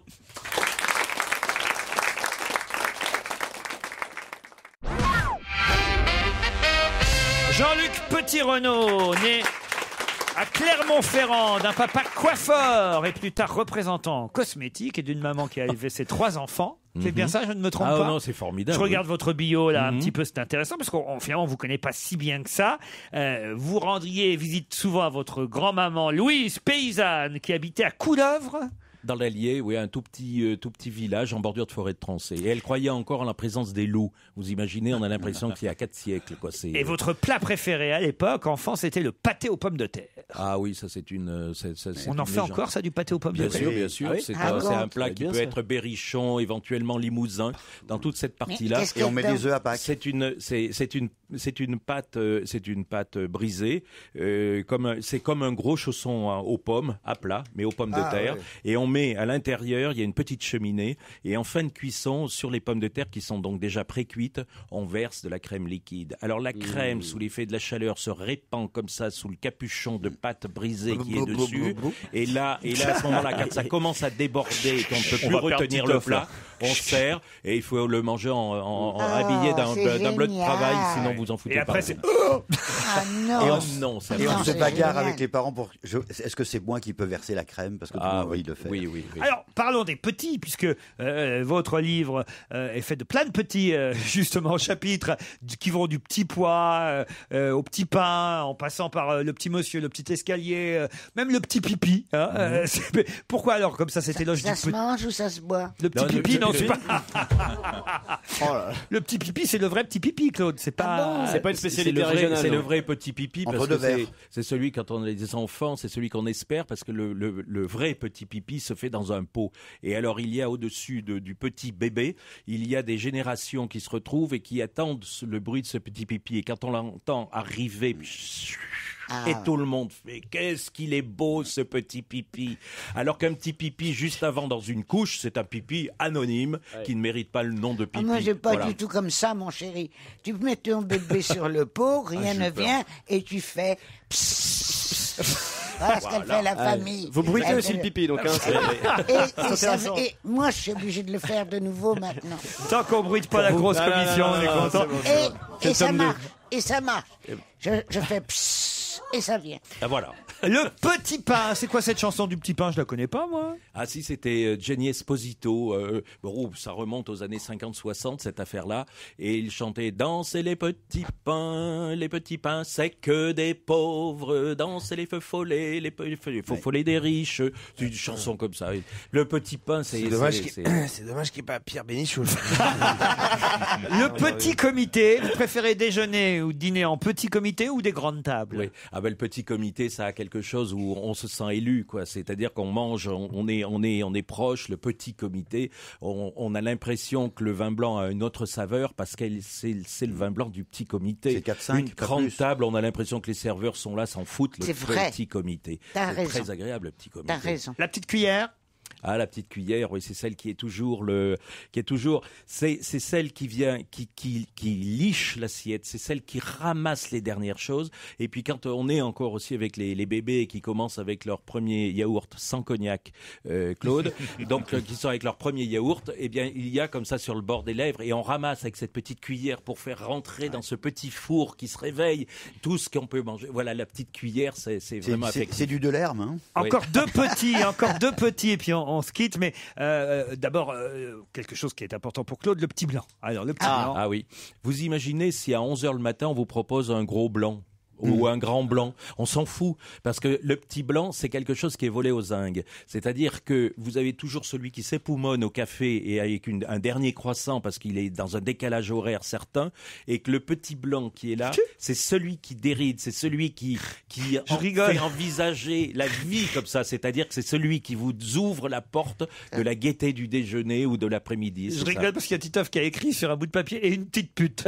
Jean-Luc Petit-Renaud, né à Clermont-Ferrand, d'un papa coiffeur et plus tard représentant cosmétique et d'une maman qui a élevé ses trois enfants. C'est bien ça, je ne me trompe Ah pas. non, c'est formidable. Je regarde votre bio là un Mhm. petit peu, c'est intéressant parce qu'on finalement on vous connaît pas si bien que ça. Euh, vous rendriez visite souvent à votre grand-maman Louise, paysanne, qui habitait à Couleuvre. Dans l'Allier, oui, un tout petit, euh, tout petit village en bordure de forêt de Troncé. Et elle croyait encore en la présence des loups. Vous imaginez, on a l'impression qu'il y a quatre siècles, quoi. C'est... Et votre plat préféré à l'époque, enfant, c'était le pâté aux pommes de terre. Ah oui, ça c'est une. euh, c'est- c'est- c'est On en une fait légende. encore ça du pâté aux pommes Bien de terre. sûr, bien sûr. Ah oui c'est, Ah un, bon c'est un plat C'est qui bien, peut ça. être berrichon, éventuellement limousin, dans toute cette partie-là. qu'est-ce Et on met des œufs à Pâques. C'est une, c'est, c'est une, c'est une pâte, euh, c'est une pâte euh, brisée. euh, comme un- c'est comme un gros chausson hein, aux pommes, à plat, mais aux pommes de Ah, terre. ouais. Et on met à l'intérieur, il y a une petite cheminée. Et en fin de cuisson, sur les pommes de terre qui sont donc déjà pré-cuites, on verse de la crème liquide. Alors la crème, sous l'effet de la chaleur, se répand comme ça sous le capuchon de pâte brisée qui est dessus. Et là, et là, à ce moment-là, quand ça commence à déborder et qu'on ne peut On plus va perdre retenir Titoff, le plat, là. on sert et il faut le manger en, en- en- Ah, habillé d'un, c'est d'un bleu de génial. travail, sinon vous en foutez Et pas. après c'est Ah non. Et on- non, ça Et Non, on se c'est bagarre génial. avec les parents pour. je- Est-ce que c'est moi qui peux verser la crème parce que tout le Ah monde oui, il le fait. oui, oui, oui. Alors, parlons des petits, puisque euh, votre livre euh, est fait de plein de petits, euh, justement, chapitres du- qui vont du petit pois euh, euh, au petit pain, en passant par euh, le petit monsieur, le petit escalier, euh, même le petit pipi. hein, euh, c'est- mais pourquoi alors, comme ça, cet éloge Ça du se petit... mange ou ça se boit? Le petit Non, le pipi, petit non, pipi. c'est pas... Le petit pipi, c'est le vrai petit pipi, Claude. C'est pas... Ah bon C'est pas une C'est spécialité le vrai, régionale. c'est le non. vrai petit pipi Entre parce deux que c'est, verres. c'est celui quand on a des enfants, c'est celui qu'on espère parce que le, le, le vrai petit pipi se fait dans un pot. Et alors il y a au-dessus de- du petit bébé, il y a des générations qui se retrouvent et qui attendent ce- le bruit de ce petit pipi. Et quand on l'entend arriver, Ah. Et tout le monde fait « Qu'est-ce qu'il est beau ce petit pipi !» Alors qu'un petit pipi juste avant dans une couche, c'est un pipi anonyme Ouais. qui ne mérite pas le nom de pipi. Ah, moi, j'ai pas Voilà. du tout comme ça, mon chéri. Tu mets ton bébé sur le pot, rien Ah, j'ai ne peur. vient, et tu fais... psst. Voilà ce qu'elle Voilà. fait, la Ouais. famille. Vous bruitez Elle aussi fait le pipi, donc, hein, c'est- et, et c'est ça- intéressant. et moi, je suis obligé de le faire de nouveau maintenant. Tant qu'on bruite pas la Pour vous. grosse Non, non, commission, non, on est non, content. c'est bon, c'est bon. Et, C'est et le ça tome deux. marche, et ça marche. Je, je fais psst, et ça vient. Ah, voilà. Le petit pain, c'est quoi cette chanson du petit pain? Je la connais pas, moi. Ah si, c'était euh, Gianni Esposito. Euh, bon, ça remonte aux années cinquante soixante, cette affaire-là. Et il chantait « Dansez les petits pains, les petits pains, c'est que des pauvres. Dansez les feux follets, les feux les feux follets des riches. » C'est une chanson comme ça. Et le petit pain, c'est... C'est dommage c'est- qu'il c'est- c'est dommage qu'il n'y ait pas Pierre Bénichou. Le petit comité, vous préférez déjeuner ou dîner en petit comité ou des grandes tables? Oui. Ah ben, le petit comité, ça a quelque chose où on se sent élu, quoi. C'est-à-dire qu'on mange, on, on est, on est, on est proche. Le petit comité, on, on a l'impression que le vin blanc a une autre saveur parce que c'est, c'est le vin blanc du petit comité. C'est quatre cinq, Une pas grande plus. table, on a l'impression que les serveurs sont là, s'en foutent. Le C'est vrai. petit comité. T'as C'est raison. très agréable, le petit comité. T'as raison. La petite cuillère? Ah, la petite cuillère, oui, c'est celle qui est toujours le, qui est toujours, c'est, c'est celle qui vient, qui, qui, qui liche l'assiette, c'est celle qui ramasse les dernières choses. Et puis quand on est encore aussi avec les, les bébés qui commencent avec leur premier yaourt sans cognac, euh, Claude, donc euh, qui sont avec leur premier yaourt, eh bien il y a comme ça sur le bord des lèvres et on ramasse avec cette petite cuillère pour faire rentrer dans ce petit four qui se réveille tout ce qu'on peut manger. Voilà, la petite cuillère, c'est, c'est C'est- vraiment c'est- affectif. c'est du Delerme, hein. Encore deux petits, encore deux petits, et puis on, on se quitte. Mais euh, d'abord, euh, quelque chose qui est important pour Claude, le petit blanc. Alors, le petit Ah, blanc. ah oui. Vous imaginez si à onze heures le matin, on vous propose un gros blanc ou un grand blanc, on s'en fout parce que le petit blanc c'est quelque chose qui est volé aux zingues. C'est-à-dire que vous avez toujours celui qui s'époumonne au café et avec une, un dernier croissant parce qu'il est dans un décalage horaire certain et que le petit blanc qui est là, c'est celui qui déride, c'est celui qui qui en- rigole. fait envisager la vie comme ça. C'est-à-dire que c'est celui qui vous ouvre la porte de la gaieté du déjeuner ou de l'après-midi. Je c'est rigole ça. parce qu'il y a Titoff qui a écrit sur un bout de papier et une petite pute.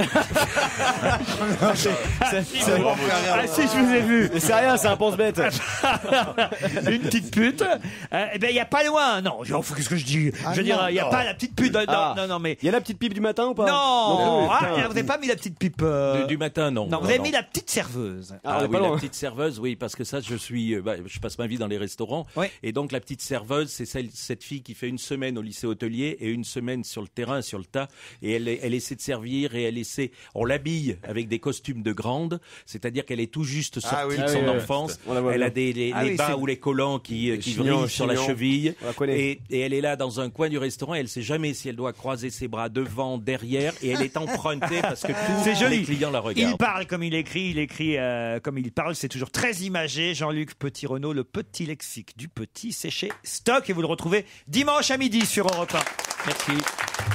Ah si, je vous ai vu. Mais c'est rien, c'est un pense-bête. Une petite pute. Euh, eh ben, il n'y a pas loin. Non, je- qu'est-ce que je dis? Ah Je veux dire, non, il n'y a non. pas la petite pute. Non, Ah. non, non, mais. Il y a la petite pipe du matin ou pas Non, plus. ah, Putain. vous n'avez pas mis la petite pipe. euh, Du, du matin, non. Non, vous avez mis la petite serveuse. Ah, on Ah, est oui, pas la loin. petite serveuse, oui, parce que ça, je suis, euh, bah, je passe ma vie dans les restaurants, Oui. et donc la petite serveuse, c'est celle, cette fille qui fait une semaine au lycée hôtelier et une semaine sur le terrain, sur le tas, et elle, elle essaie de servir et elle essaie, on l'habille avec des costumes de grande, c'est-à-dire qu'elle est tout juste sortie Ah oui, de ah son oui, oui, enfance, on la voit elle bien. a des les, Ah les oui, bas c'est- ou les collants qui, euh, Les qui chignons, brillent sur la chignons. cheville, On la connaît. et, et elle est là dans un coin du restaurant, et elle sait jamais si elle doit croiser ses bras devant, derrière, et elle est empruntée parce que tous C'est joli. les clients la Il regardent. parle comme il écrit, il écrit euh, comme il parle, c'est toujours très imagé. Jean-Luc Petit-Renaud, le petit lexique du petit, c'est chez Stock et vous le retrouvez dimanche à midi sur Europe un. Merci.